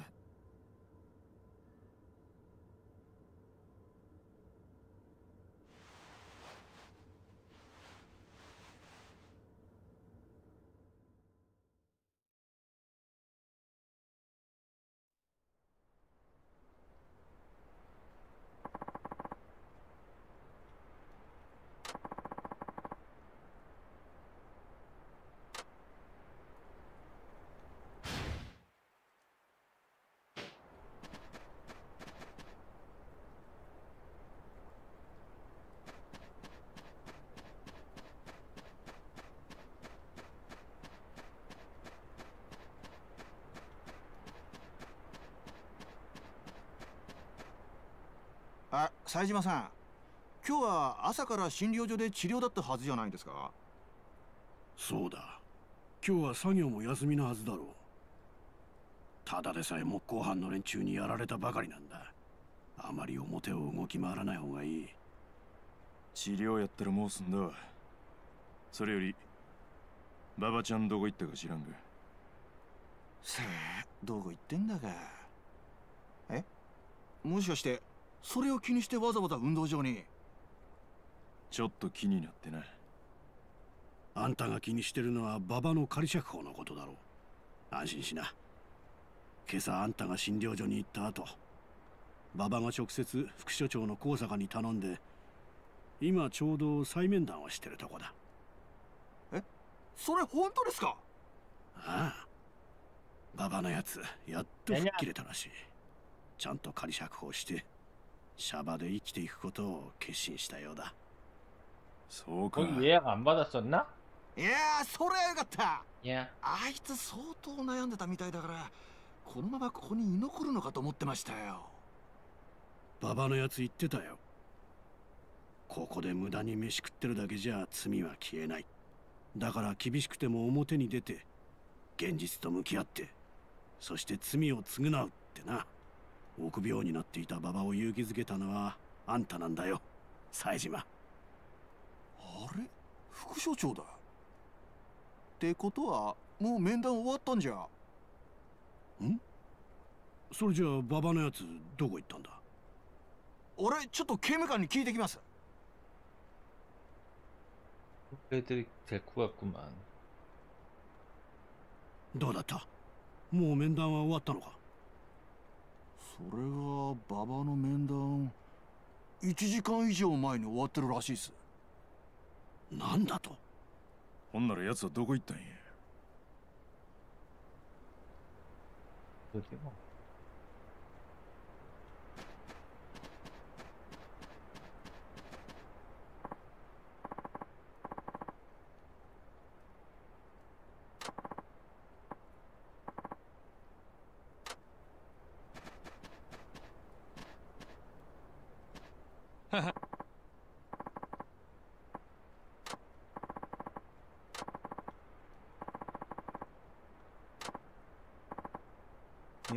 あ、冴島さん、今日は朝から診療所で治療だったはずじゃないですか？ そうだ。今日は作業も休みなはずだろう。ただでさえ木工班の連中にやられたばかりなんだ。あまり表を動き回らない方がいい。 治療やったらもう済んだわ。それより馬場ちゃんどこ行ったか知らんが。 さあ、どこ行ってんだか。え、もしかしてそれを気にしてわざわざ運動場に？ ちょっと気になってな。 あんたが気にしてるのは馬場の仮釈放のことだろう。安心しな。今朝あんたが診療所に行った後、馬場が直接副所長の高坂に頼んで、今ちょうど再面談をしてるとこだ。 え、それ本当ですか？ ああ、馬場のやつやっと吹っ切れたらしい。ちゃんと仮釈放してシャバで生きていくことを決心したようだ。 そうか。 거기 예약 안 받았었나? いやー、そりゃよかった。 いや、 あいつ相当悩んでたみたいだからこのままここに居残るのかと思ってましたよ。 馬場のやつ言ってたよ。ここで無駄に飯食ってるだけじゃ罪は消えない。だから厳しくても表に出て現実と向き合って、そして罪を償うってな。臆病になっていた馬場を勇気づけたのはあんたなんだよ、冴島。 あれ、副所長だ。ってことはもう面談終わったんじゃ。 ん？それじゃあ馬場のやつどこ行ったんだ？ 俺ちょっと刑務官に聞いてきます。 애들이 데리고 갔구만. どうだった？もう面談は終わったのか？ それが馬場の面談いちじかん以上前に終わってるらしいっす。 なんだと？ ほんなら奴はどこ行ったんや。 그게 뭐.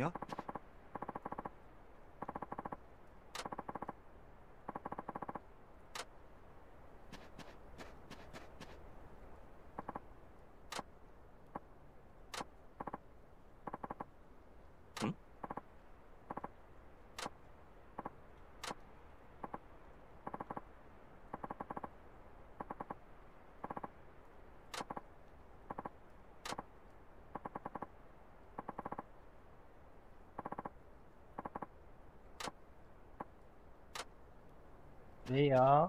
よ。 왜요?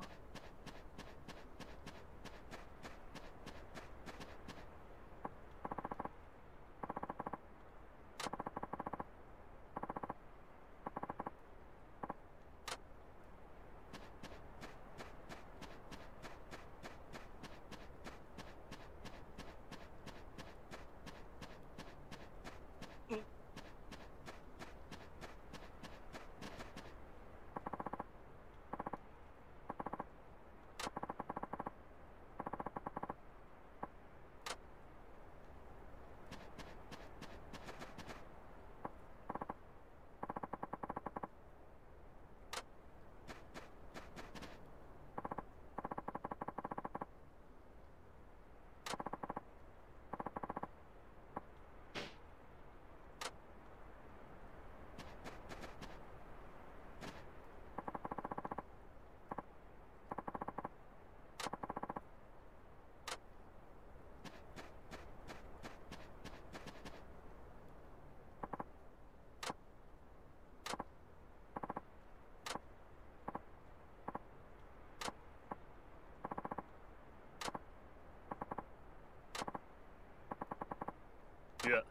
いや、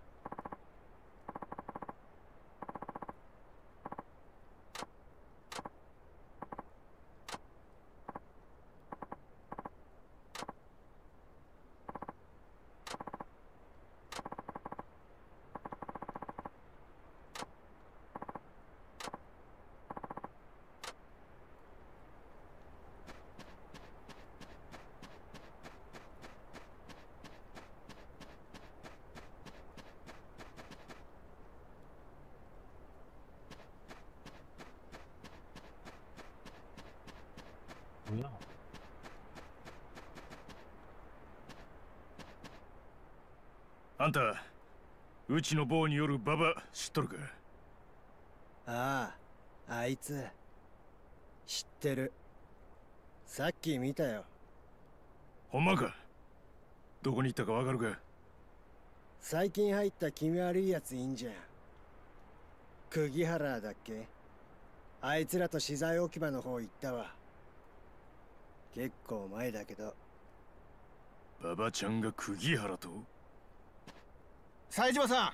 뭐야? あんたうちの坊によるババ知っとるか？ ああ、あいつ知ってる。さっき見たよ。 ほんまか？どこに行ったかわかるか？ 最近入った気味悪いやついいんじゃん。釘原だっけ？あいつらと資材置き場の方行ったわ。結構前だけど。 ババちゃんが釘原と？ 冴島さん。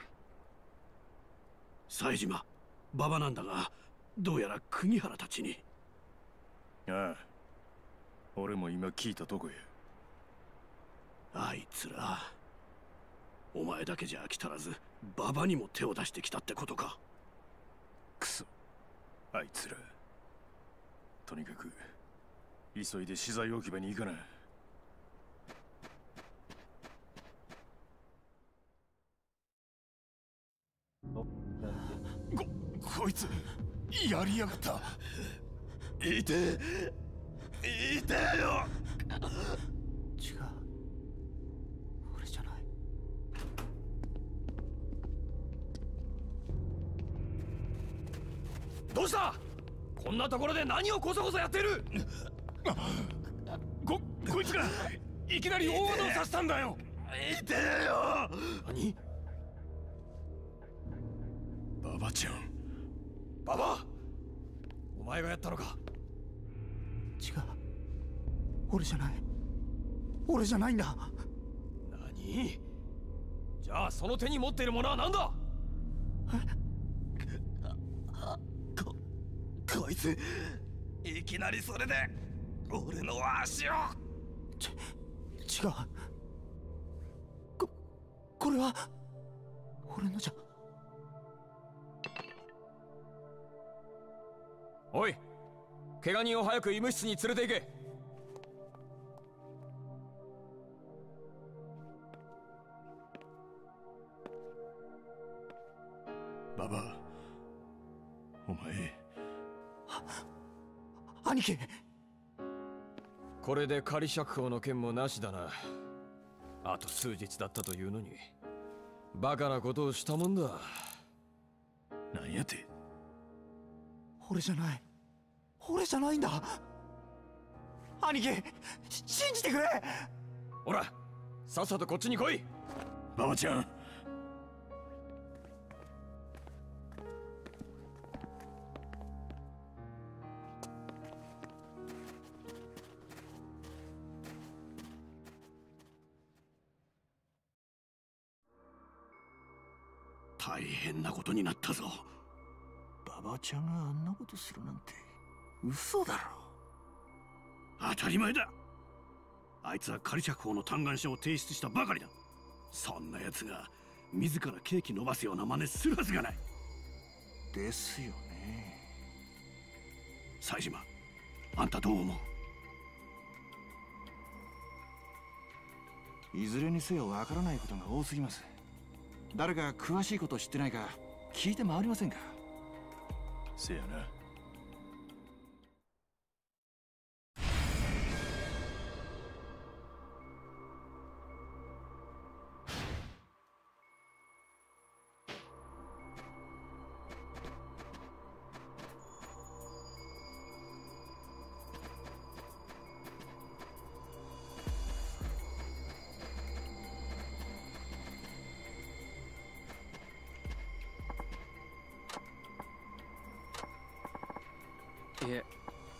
冴島、馬場なんだが、どうやら釘原たちに。 ああ、俺も今聞いたとこや。 あいつら、お前だけじゃ飽き足らず、馬場にも手を出してきたってことか。 クソ、あいつら。とにかく急いで資材置き場に行かな。こ、こいつやりやがった。 いていてよ。 違う、俺じゃない。 どうした？こんなところで何をこそこそやってる？ こ、こいつがいきなり大技を刺したんだよ。 いてよ。 何？ ババちゃん。 ババ！お前がやったのか？ 違う、俺じゃない。俺じゃないんだ。 何？じゃあその手に持っているものは何だ？ こ、こいついきなりそれで俺の足を。 ち、違う。こ、これは俺のじゃ。 おい、怪我人を早く医務室に連れて行け。 ババ、 前。 兄貴。 これで仮釈放の件もなしだな。あと数日だったというのにバカなことをしたもんだ。 何やて。 俺じゃない。俺じゃないんだ。兄貴、信じてくれ。 ほら、さっさとこっちに来い。 馬場ちゃん。大変なことになったぞ。 馬場ちゃんがあんなことするなんて嘘だろ。 当たり前だ。あいつは仮釈放の嘆願書を提出したばかりだ。そんな奴が自らケーキ伸ばすような真似するはずがない。 ですよね。 冴島、あんたどう思う？いずれにせよわからないことが多すぎます。誰か詳しいこと知ってないか聞いて回りませんか？ せやな。 いえ。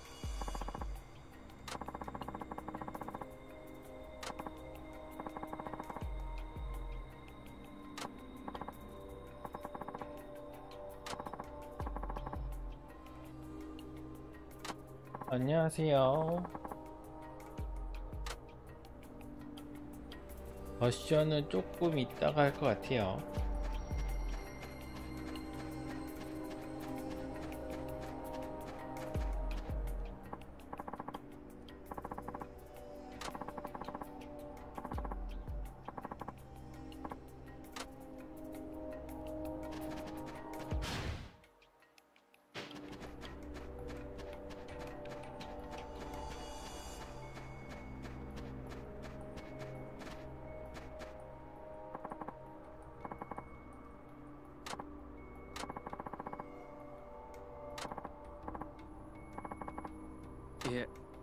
안녕하세요. 버션은 조금 이따가 할 것 같아요. 예.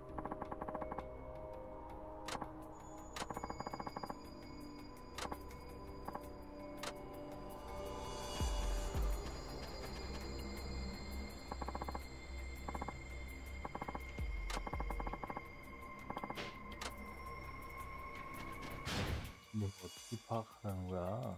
뭐 어떻게 파악하는 거야?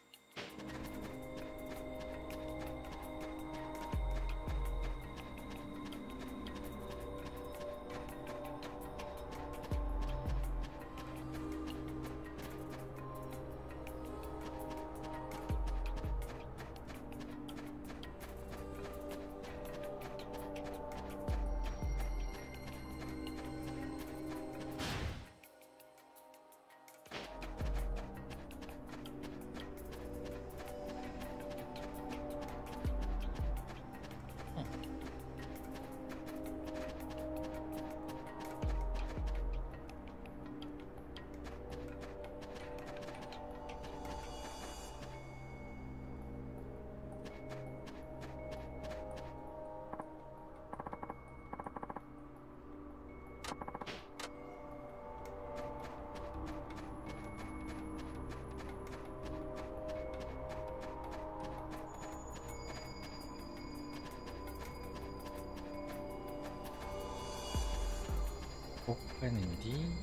볶는디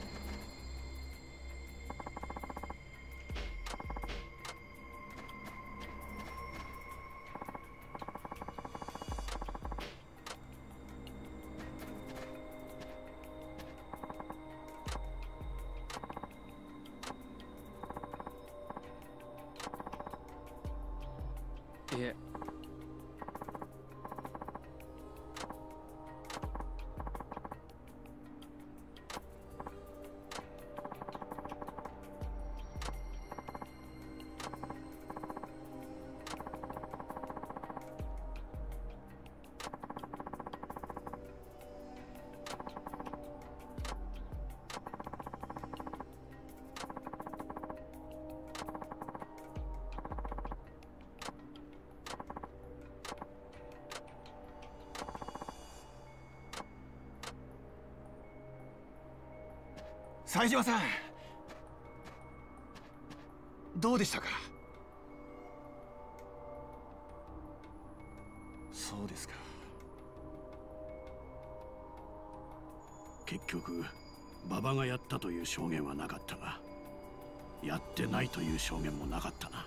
예. 冴島さん、どうでしたか？そうですか。 結局馬場がやったという証言はなかったが、やってないという証言もなかったな。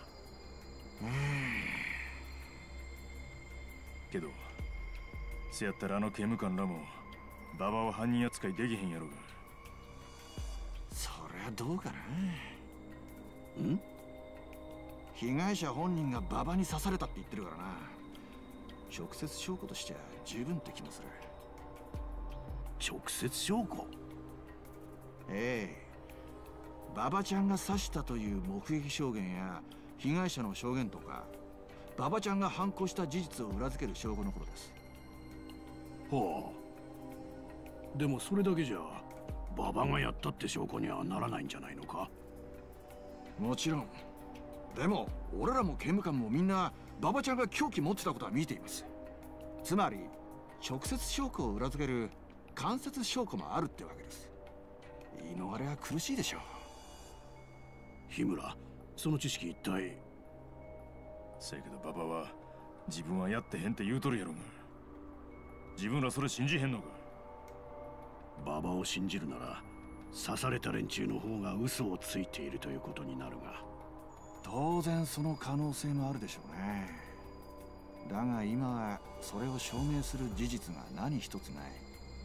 けどせやったらあの刑務官らも馬場を犯人扱いできへんやろが。 そりゃどうかな。ん？被害者本人が馬場に刺されたって言ってるからな。直接証拠としては十分って気もする。 直接証拠？ ええ、馬場ちゃんが刺したという目撃証言や被害者の証言とか、馬場ちゃんが犯行した事実を裏付ける証拠のことです。 ほう。でもそれだけじゃ馬場がやったって証拠にはならないんじゃないのか？ もちろん。でも俺らも刑務官もみんな馬場ちゃんが凶器持ってたことは見ています。つまり直接証拠を裏付ける間接証拠もあるってわけです。言い逃れは苦しいでしょう。 日村、その知識一体。 せやけど馬場は自分はやってへんって言うとるやろが。自分らそれ信じへんのか？ 馬場を信じるなら刺された連中の方が嘘をついているということになるが。 当然その可能性もあるでしょうね。だが今はそれを証明する事実が何一つない。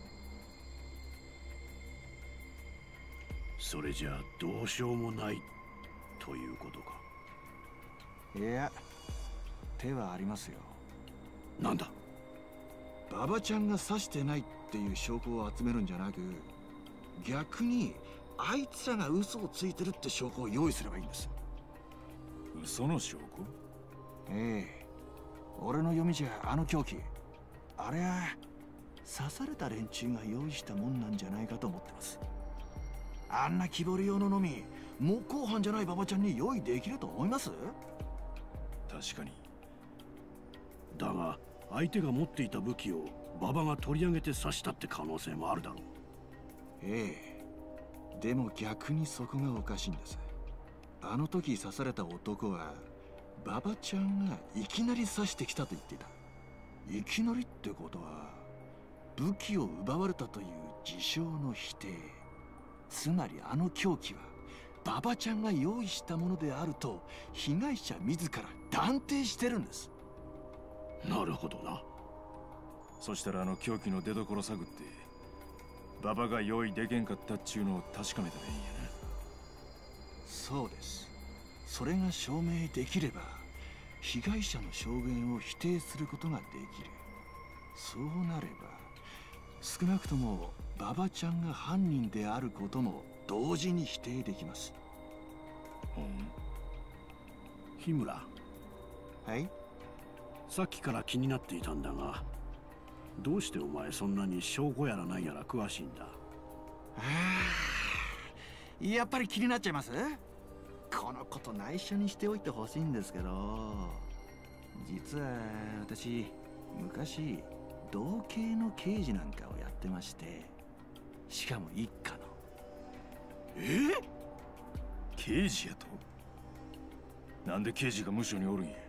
それじゃあどうしようもないということか？ いや、手はありますよ。 なんだ？ 馬場ちゃんが刺してないっていう証拠を集めるんじゃなく、逆にあいつらが嘘をついてるって証拠を用意すればいいんです。 嘘の証拠？ ええ、俺の読みじゃあの凶器、あれは刺された連中が用意したもんなんじゃないかと思ってます。あんな木彫り用ののみ木工犯じゃない馬場ちゃんに用意できると思います？ 確かに。 だが相手が持っていた武器を馬場が取り上げて刺したって可能性もあるだろう。 ええ、でも逆にそこがおかしいんです。あの時刺された男は馬場ちゃんがいきなり刺してきたと言っていた。いきなりってことは武器を奪われたという事象の否定。つまりあの凶器は馬場ちゃんが用意したものであると被害者自ら断定してるんです。 なるほどな。 そしたらあの凶器の出所探って馬場が用意でけんかったっちゅうのを確かめたらいいんやな。 そうです。それが証明できれば被害者の証言を否定することができる。そうなれば少なくとも馬場ちゃんが犯人であることも同時に否定できます。 うん。日村。 はい。 さっきから気になっていたんだが、どうしてお前そんなに証拠やらなんやら詳しいんだ？ ああ、やっぱり気になっちゃいます？このこと内緒にしておいてほしいんですけど、実は私昔同系の刑事なんかをやってまして、しかも一課の。 え？刑事やと？なんで刑事が無所におるんや？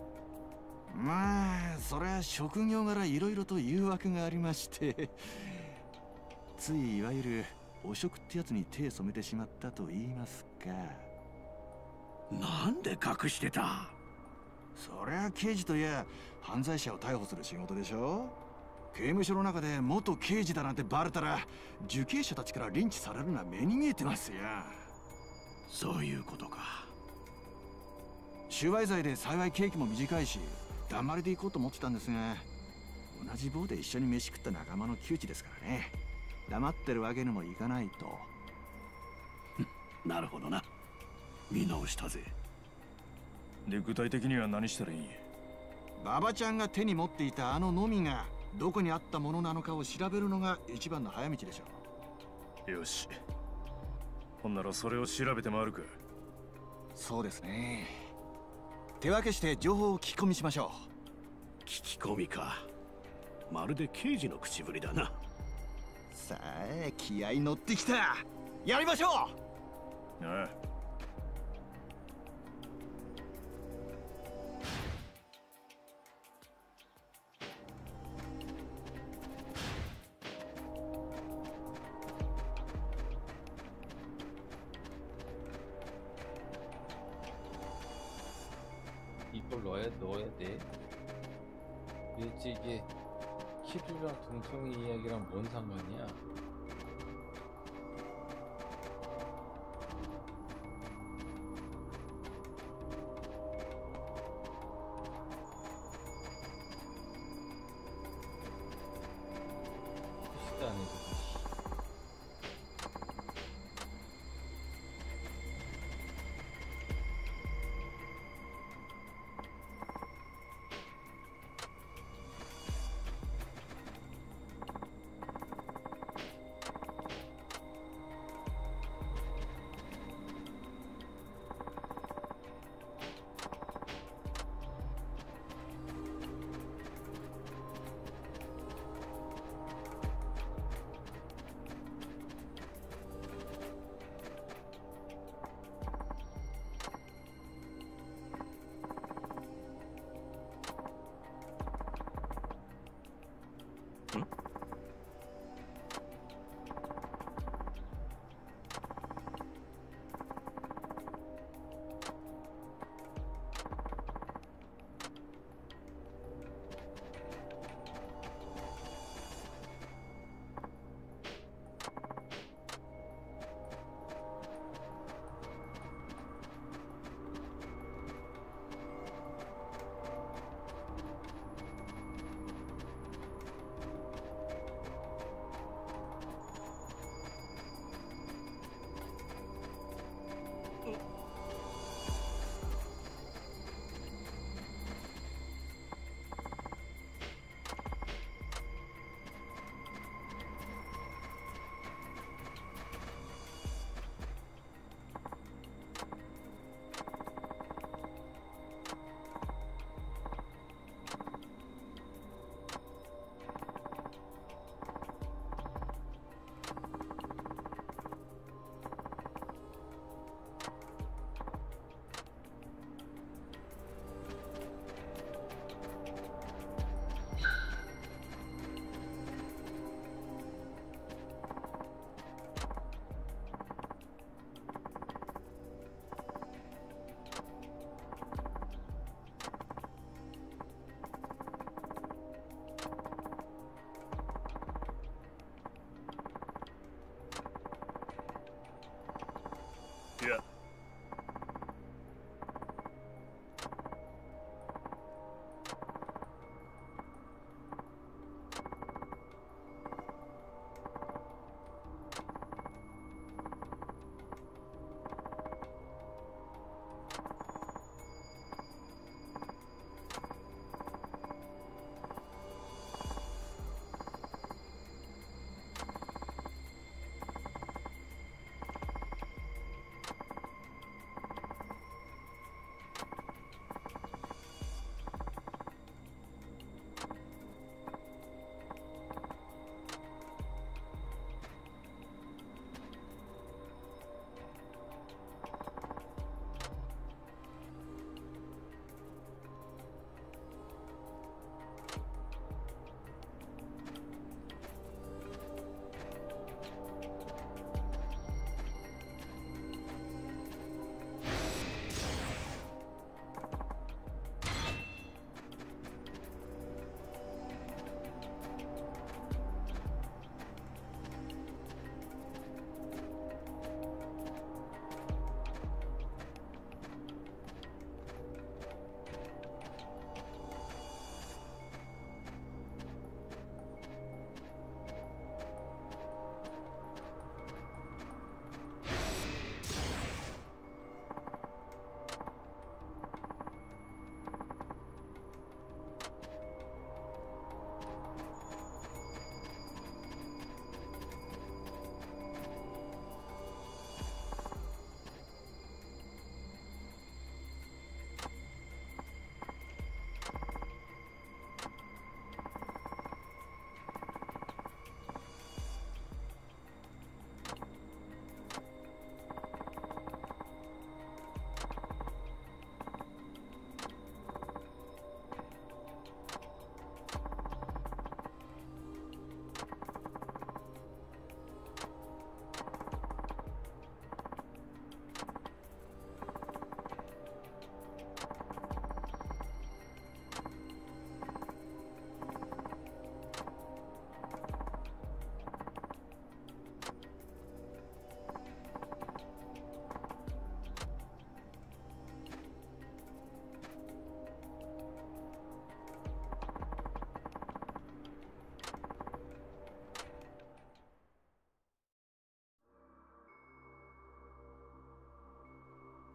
まあそれは職業柄いろいろと誘惑がありましてついいわゆる汚職ってやつに手染めてしまったと言いますか。 なんで隠してた？ そりゃ刑事といや犯罪者を逮捕する仕事でしょ。刑務所の中で元刑事だなんてバレたら受刑者たちからリンチされるのは目に見えてますよ。 そういうことか。 収賄罪で幸い刑期も短いしだんまりで行こうと思ってたんですが、同じ棒で一緒に飯食った仲間の窮地ですからね。黙ってるわけにもいかないと。 なるほどな。見直したぜ。 で具体的には何したらいいんや？ 馬場ちゃんが手に持っていたあののみがどこにあったものなのかを調べるのが一番の早道でしょう。よし、ほんならそれを調べて回るか。 そうですね。手分けして情報を聞き込みしましょう。聞き込みか。まるで刑事の口ぶりだな。 さあ気合い乗ってきた。 やりましょう。 ああ。 이걸 넣어야 넣어야 돼. 도대체 이게 키류랑 동성애 이야기랑 뭔 상관이야? 표시도 안 해주고.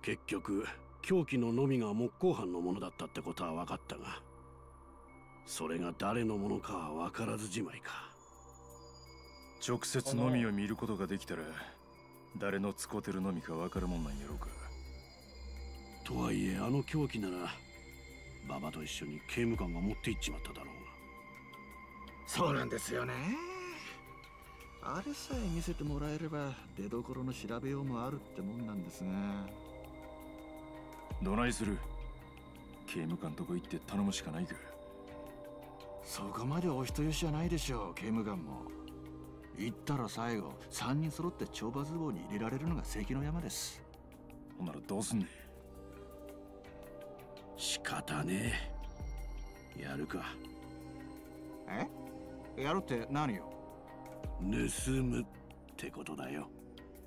結局凶器ののみが木工班のものだったってことは分かったが、それが誰のものかは分からずじまいか。 直接のみを見ることができたら誰の使ってるのみか分かるもんなんやろうか。 とはいえあの凶器なら馬場と一緒に刑務官が持って行っちまっただろうが。 そうなんですよね。あれさえ見せてもらえれば出どころの調べようもあるってもんなんですが。 どないする？刑務官とこ行って頼むしかないか。 そこまでお人よしじゃないでしょう、刑務官も。行ったら最後三人揃って懲罰房に入れられるのが関の山です。 ほんならどうすんねん。 仕方ねえ。やるか。 え？やるって何よ？ 盗むってことだよ。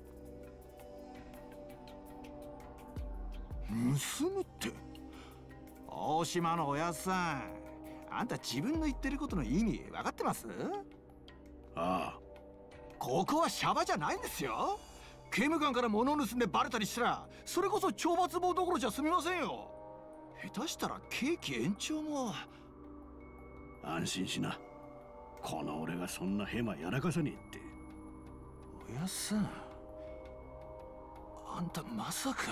盗むって？大島のおやっさん、あんた自分の言ってることの意味分かってます？ ああ。 ここはシャバじゃないんですよ。刑務官から物を盗んでバレたりしたらそれこそ懲罰房どころじゃ済みませんよ。下手したら刑期延長も。 安心しな。この俺がそんなヘマやらかさねえって。 おやっさん、あんたまさか。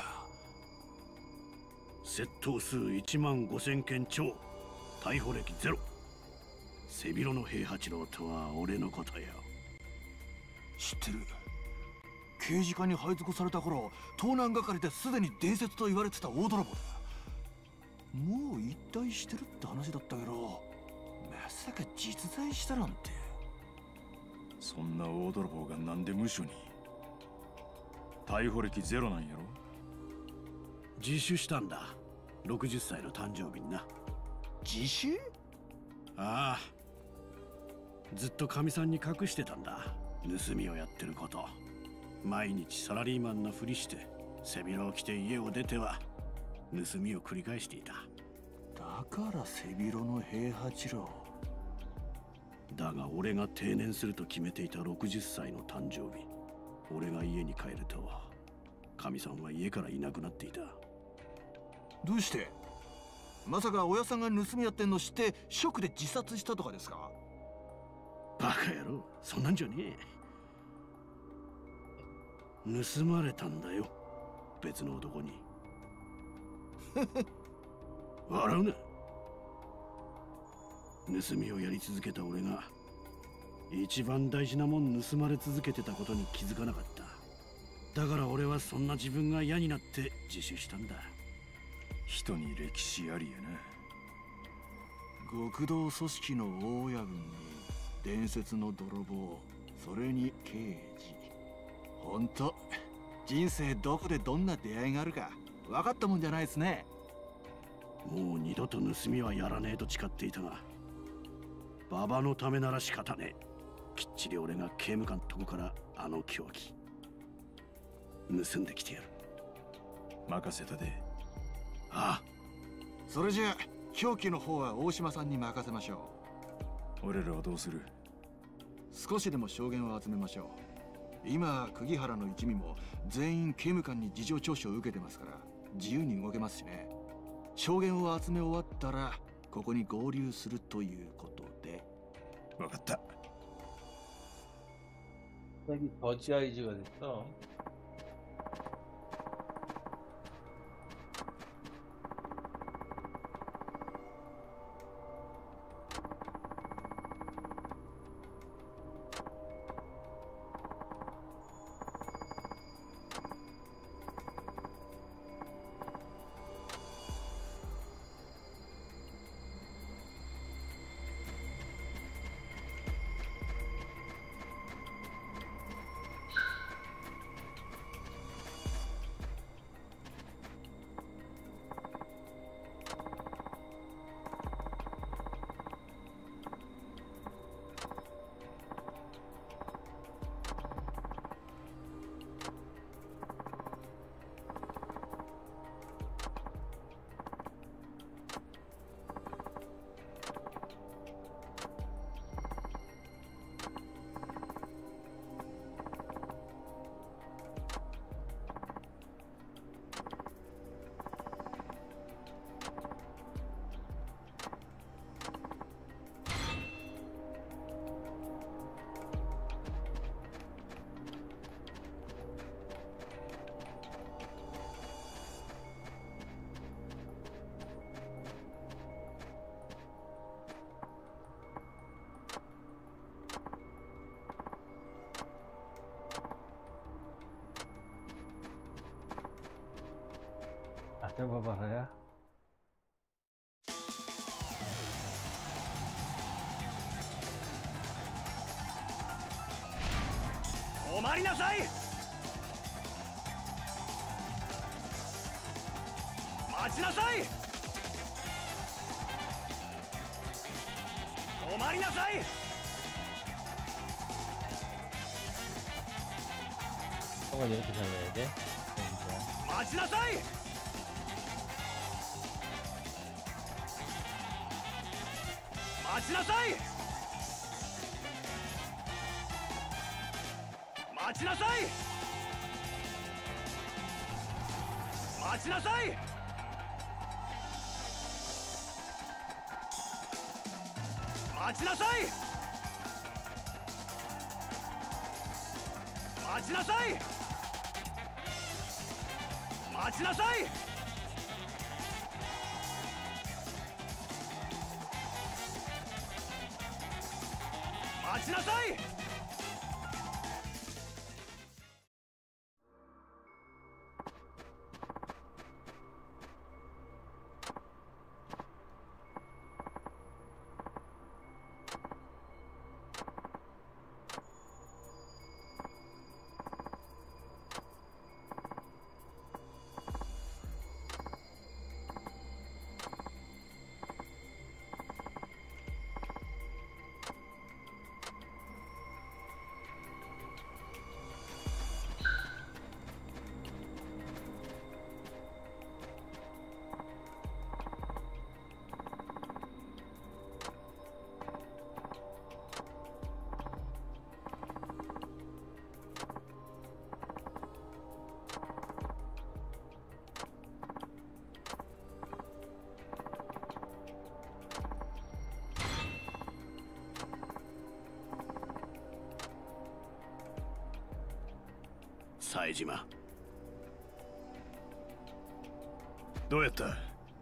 窃盗数いちまんごせんけん超、逮捕歴ゼロ。背広の平八郎とは俺のことよ。 知ってる。刑事課に配属された頃、盗難係ですでに伝説と言われてた大泥棒だ。もう一体してるって話だったけど、まさか実在したなんて。 そんな大泥棒がなんで無所に？逮捕歴ゼロなんやろ？ 自首したんだ。ろくじゅっさいの誕生日にな。 自首？ ああ。ずっとかみさんに隠してたんだ。盗みをやってること。毎日サラリーマンのふりして背広を着て家を出ては盗みを繰り返していた。 だから背広の平八郎。 だが俺が定年すると決めていたろくじゅっさいの誕生日、俺が家に帰るとかみさんは家からいなくなっていた。 どうして？まさか親さんが盗みやってんの知ってショックで自殺したとかですか？ バカ野郎、そんなんじゃねえ。盗まれたんだよ、別の男に。笑うな。盗みをやり続けた俺が一番大事なもん盗まれ続けてたことに気づかなかった。だから俺はそんな自分が嫌になって自首したんだ。 人に歴史ありやな。極道組織の大親分に伝説の泥棒、それに刑事。ほんと人生どこでどんな出会いがあるか分かったもんじゃないですね。 もう二度と盗みはやらねえと誓っていたが、馬場のためなら仕方ねえ。きっちり俺が刑務官とこからあの凶器盗んできてやる。 任せたで。 ああ。それじゃあ凶器の方は大島さんに任せましょう。俺らはどうする？ 少しでも証言を集めましょう。今釘原の一味も全員刑務官に事情聴取を受けてますから自由に動けますしね。証言を集め終わったらここに合流するということで。 分かった。 갑자기 더지아이즈가 됐어. 잡아봐라야. 止まりなさい。待ちなさい。止まりなさい。 형은 이렇게 살려야 돼? 진짜. 待ちなさい。待ちなさい。待ちなさい。待ちなさい。待ちなさい。待ちなさい。待ちなさい。待ちなさい。 冴島、どうやった？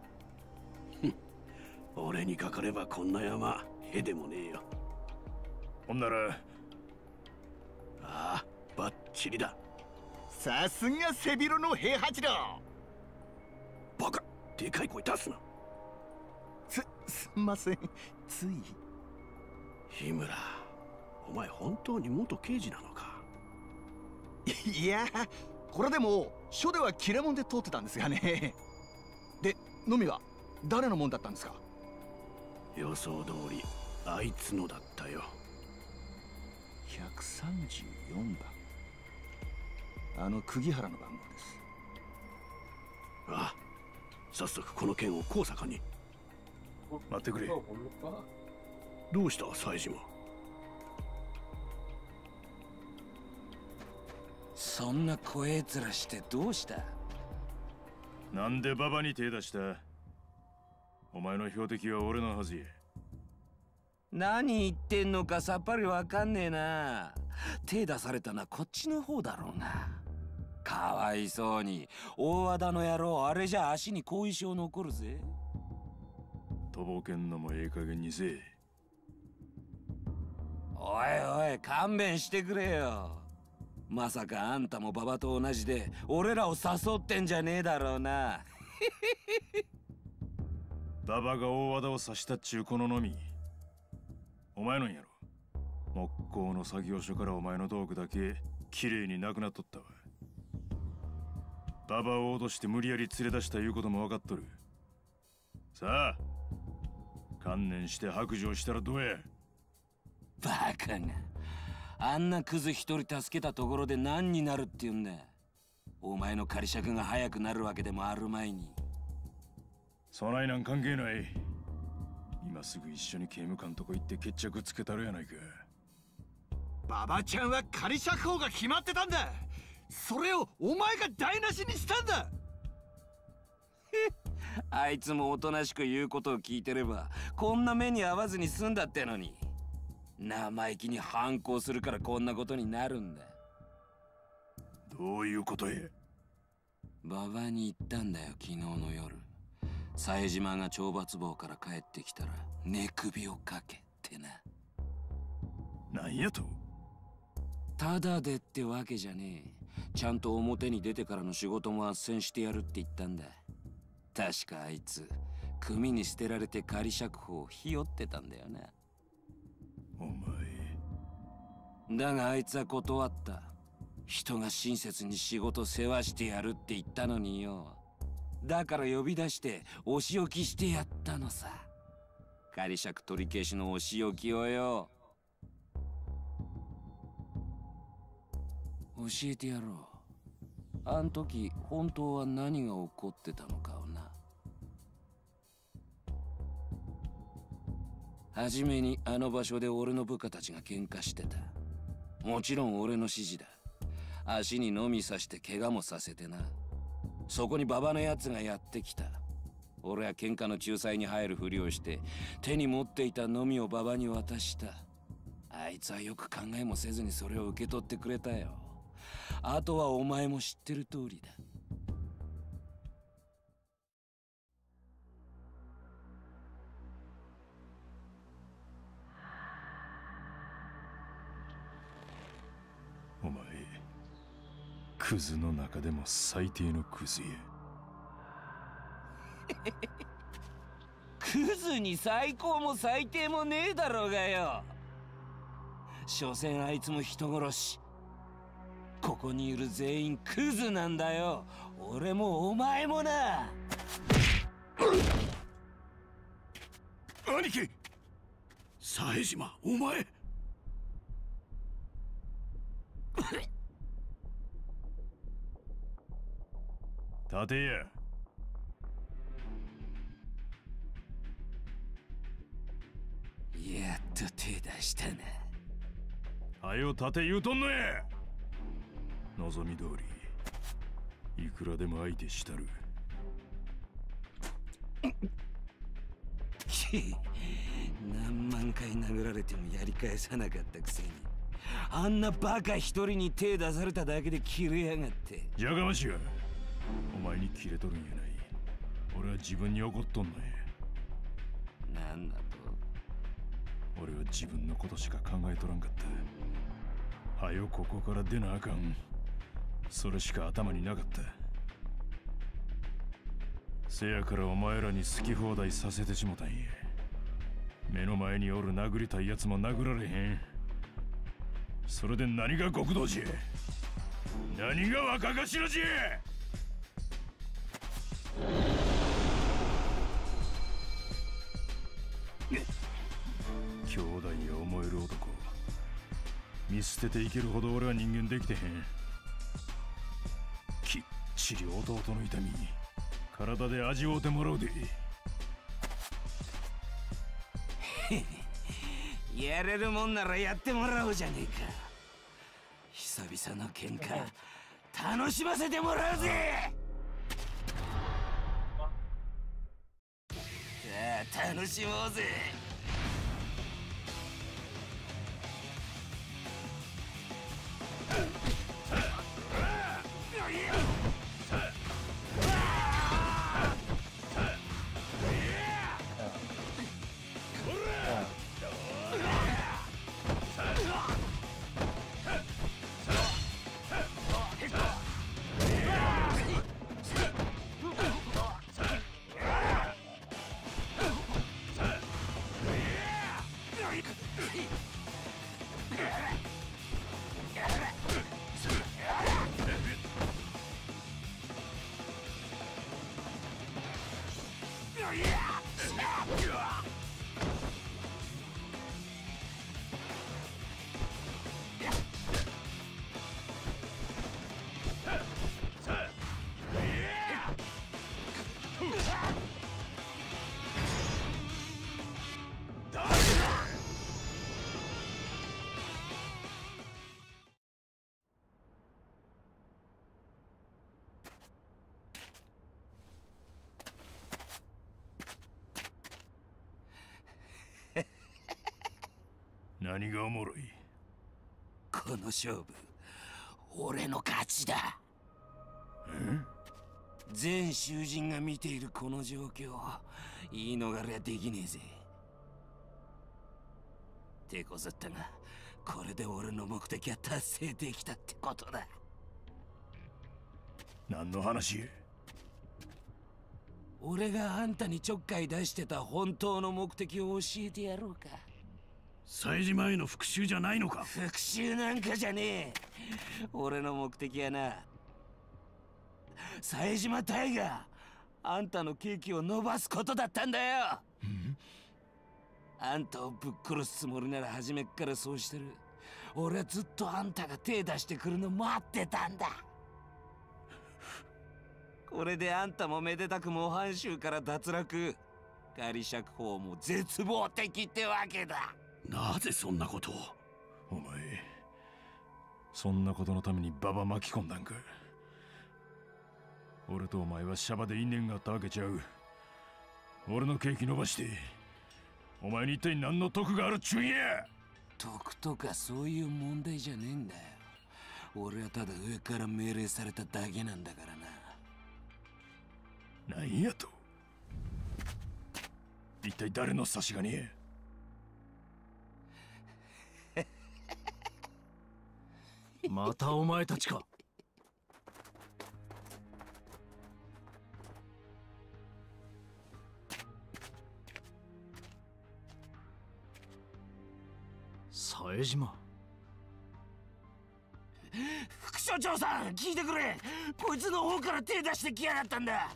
俺にかかればこんな山へでもねえよ。 ほんなら、 ああ、バッチリだ。 さすが背広の平八だ。 バカ、でかい声出すな。 す、すんません、つい。 日村、お前本当に元刑事なのか？ いや、これでも署では切れ者で通ってたんですがね。で、のみは誰のもんだったんですか？ 予想通りあいつのだったよ。 ひゃくさんじゅうよんばん、あの釘原の番号です。 ああ、早速この件を高坂に。 待ってくれ。 どうした冴島？ そんな怖え面してどうした？ なんでババに手出した？お前の標的は俺のはずや。 何言ってんのかさっぱりわかんねえな。手出されたのはこっちの方だろうな。かわいそうに大和田の野郎、あれじゃ足に後遺症残るぜ。 とぼけんのもええ加減にせえ。 おいおい、勘弁してくれよ。まさかあんたも馬場と同じで俺らを誘ってんじゃねえだろうな。 馬場が大和田を刺したっちゅうこののみ。お前のんやろ。木工の作業所からお前の道具だけきれいになくなっとったわ。馬場を脅して無理やり連れ出したいうことも分かっとる。さあ、観念して白状したらどうや。 バカが、あんなクズ一人助けたところで何になるって言うんだ。お前の仮釈が早くなるわけでもあるまいに。 そないなん関係ない。今すぐ一緒に刑務官とこ行って決着つけたるやないか。 馬場ちゃんは仮釈放が決まってたんだ。それをお前が台無しにしたんだ。 あいつもおとなしく言うことを聞いてればこんな目に遭わずに済んだってのに、生意気に反抗するからこんなことになるんだ。 どういうことや。 馬場に言ったんだよ、昨日の夜。冴島が懲罰房から帰ってきたら寝首をかけってな。 なんやと？ ただでってわけじゃねえ。ちゃんと表に出てからの仕事も斡旋してやるって言ったんだ。 確かあいつ組に捨てられて仮釈放をひよってたんだよな。 お前だがあいつは断った。人が親切に仕事世話してやるって言ったのによ。だから呼び出してお仕置きしてやったのさ。仮釈取り消しのお仕置きをよ。教えてやろう。あん時本当は何が起こってたのかをな。はじめにあの場所で俺の部下たちが喧嘩してた。もちろん俺の指示だ。足にのみさして怪我もさせてな。そこに馬場のやつがやってきた。俺は喧嘩の仲裁に入るふりをして手に持っていたのみを馬場に渡した。あいつはよく考えもせずにそれを受け取ってくれたよ。あとはお前も知ってる通りだ。 お前クズの中でも最低のクズや。 クズに最高も最低もねえだろうがよ。所詮あいつも人殺し。ここにいる全員クズなんだよ。俺もお前もな。 兄貴、冴島、お前立てや。 やっと手出したな。 はよ立て言うとんのや。望み通りいくらでも相手したる。 何万回殴られてもやり返さなかったくせに、あんなバカ一人に手出されただけで切れやがって。 じゃがましや。お前に切れとるんやない。俺は自分に怒っとんのや。 なんだと。 俺は自分のことしか考えとらんかった。はよここから出なあかん。それしか頭になかった。せやからお前らに好き放題させてしもたんや。目の前におる殴りたいやつも殴られへん。それで何が極道じゃ。何が若頭じゃ。兄弟や思える男、見捨てていけるほど俺は人間できてへん。きっちり弟の痛み体で味わうてもらうで。 やれるもんならやってもらおうじゃねえか。久々の喧嘩楽しませてもらうぜ。さあ楽しもうぜ。 何がおもろい。 この勝負俺の勝ちだ。全囚人が見ているこの状況、言い逃れはできねえぜ。手こずったがこれで俺の目的は達成できたってことだ。 何の話。 俺があんたにちょっかい出してた本当の目的を教えてやろうか。 冴島への復讐じゃないのか。 復讐なんかじゃねえ。俺の目的はな、冴島タイガー、あんたのケーキを伸ばすことだったんだよ。あんたをぶっ殺すつもりなら初めっからそうしてる。俺はずっとあんたが手出してくるの待ってたんだ。これであんたもめでたく模範囚から脱落、仮釈放も絶望的ってわけだ。 なぜそんなことを。 お前そんなことのためにババ巻き込んだんか。俺とお前はシャバで因縁があったわけちゃう。俺のケーキ伸ばしてお前に一体何の得があるっちゅうんや。 得とかそういう問題じゃねえんだよ。俺はただ上から命令されただけなんだからな。 なんやと。一体誰の差し金や。 またお前たちか。冴島。 副所長さん聞いてくれ。こいつの方から手出してきやがったんだ。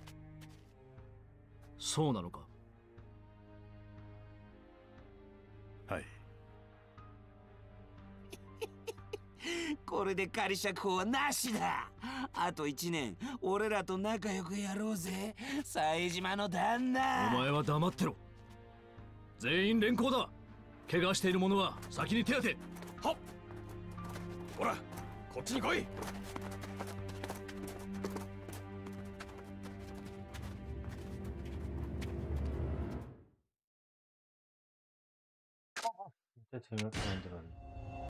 そうなのか。 はい。 これで仮釈放はなしだ。あと一年俺らと仲良くやろうぜ、冴島の旦那。 お前は黙ってろ。全員連行だ。怪我している者は先に手当て。 はっ。ほらこっちに来い。 진짜 재미없게 만들었네.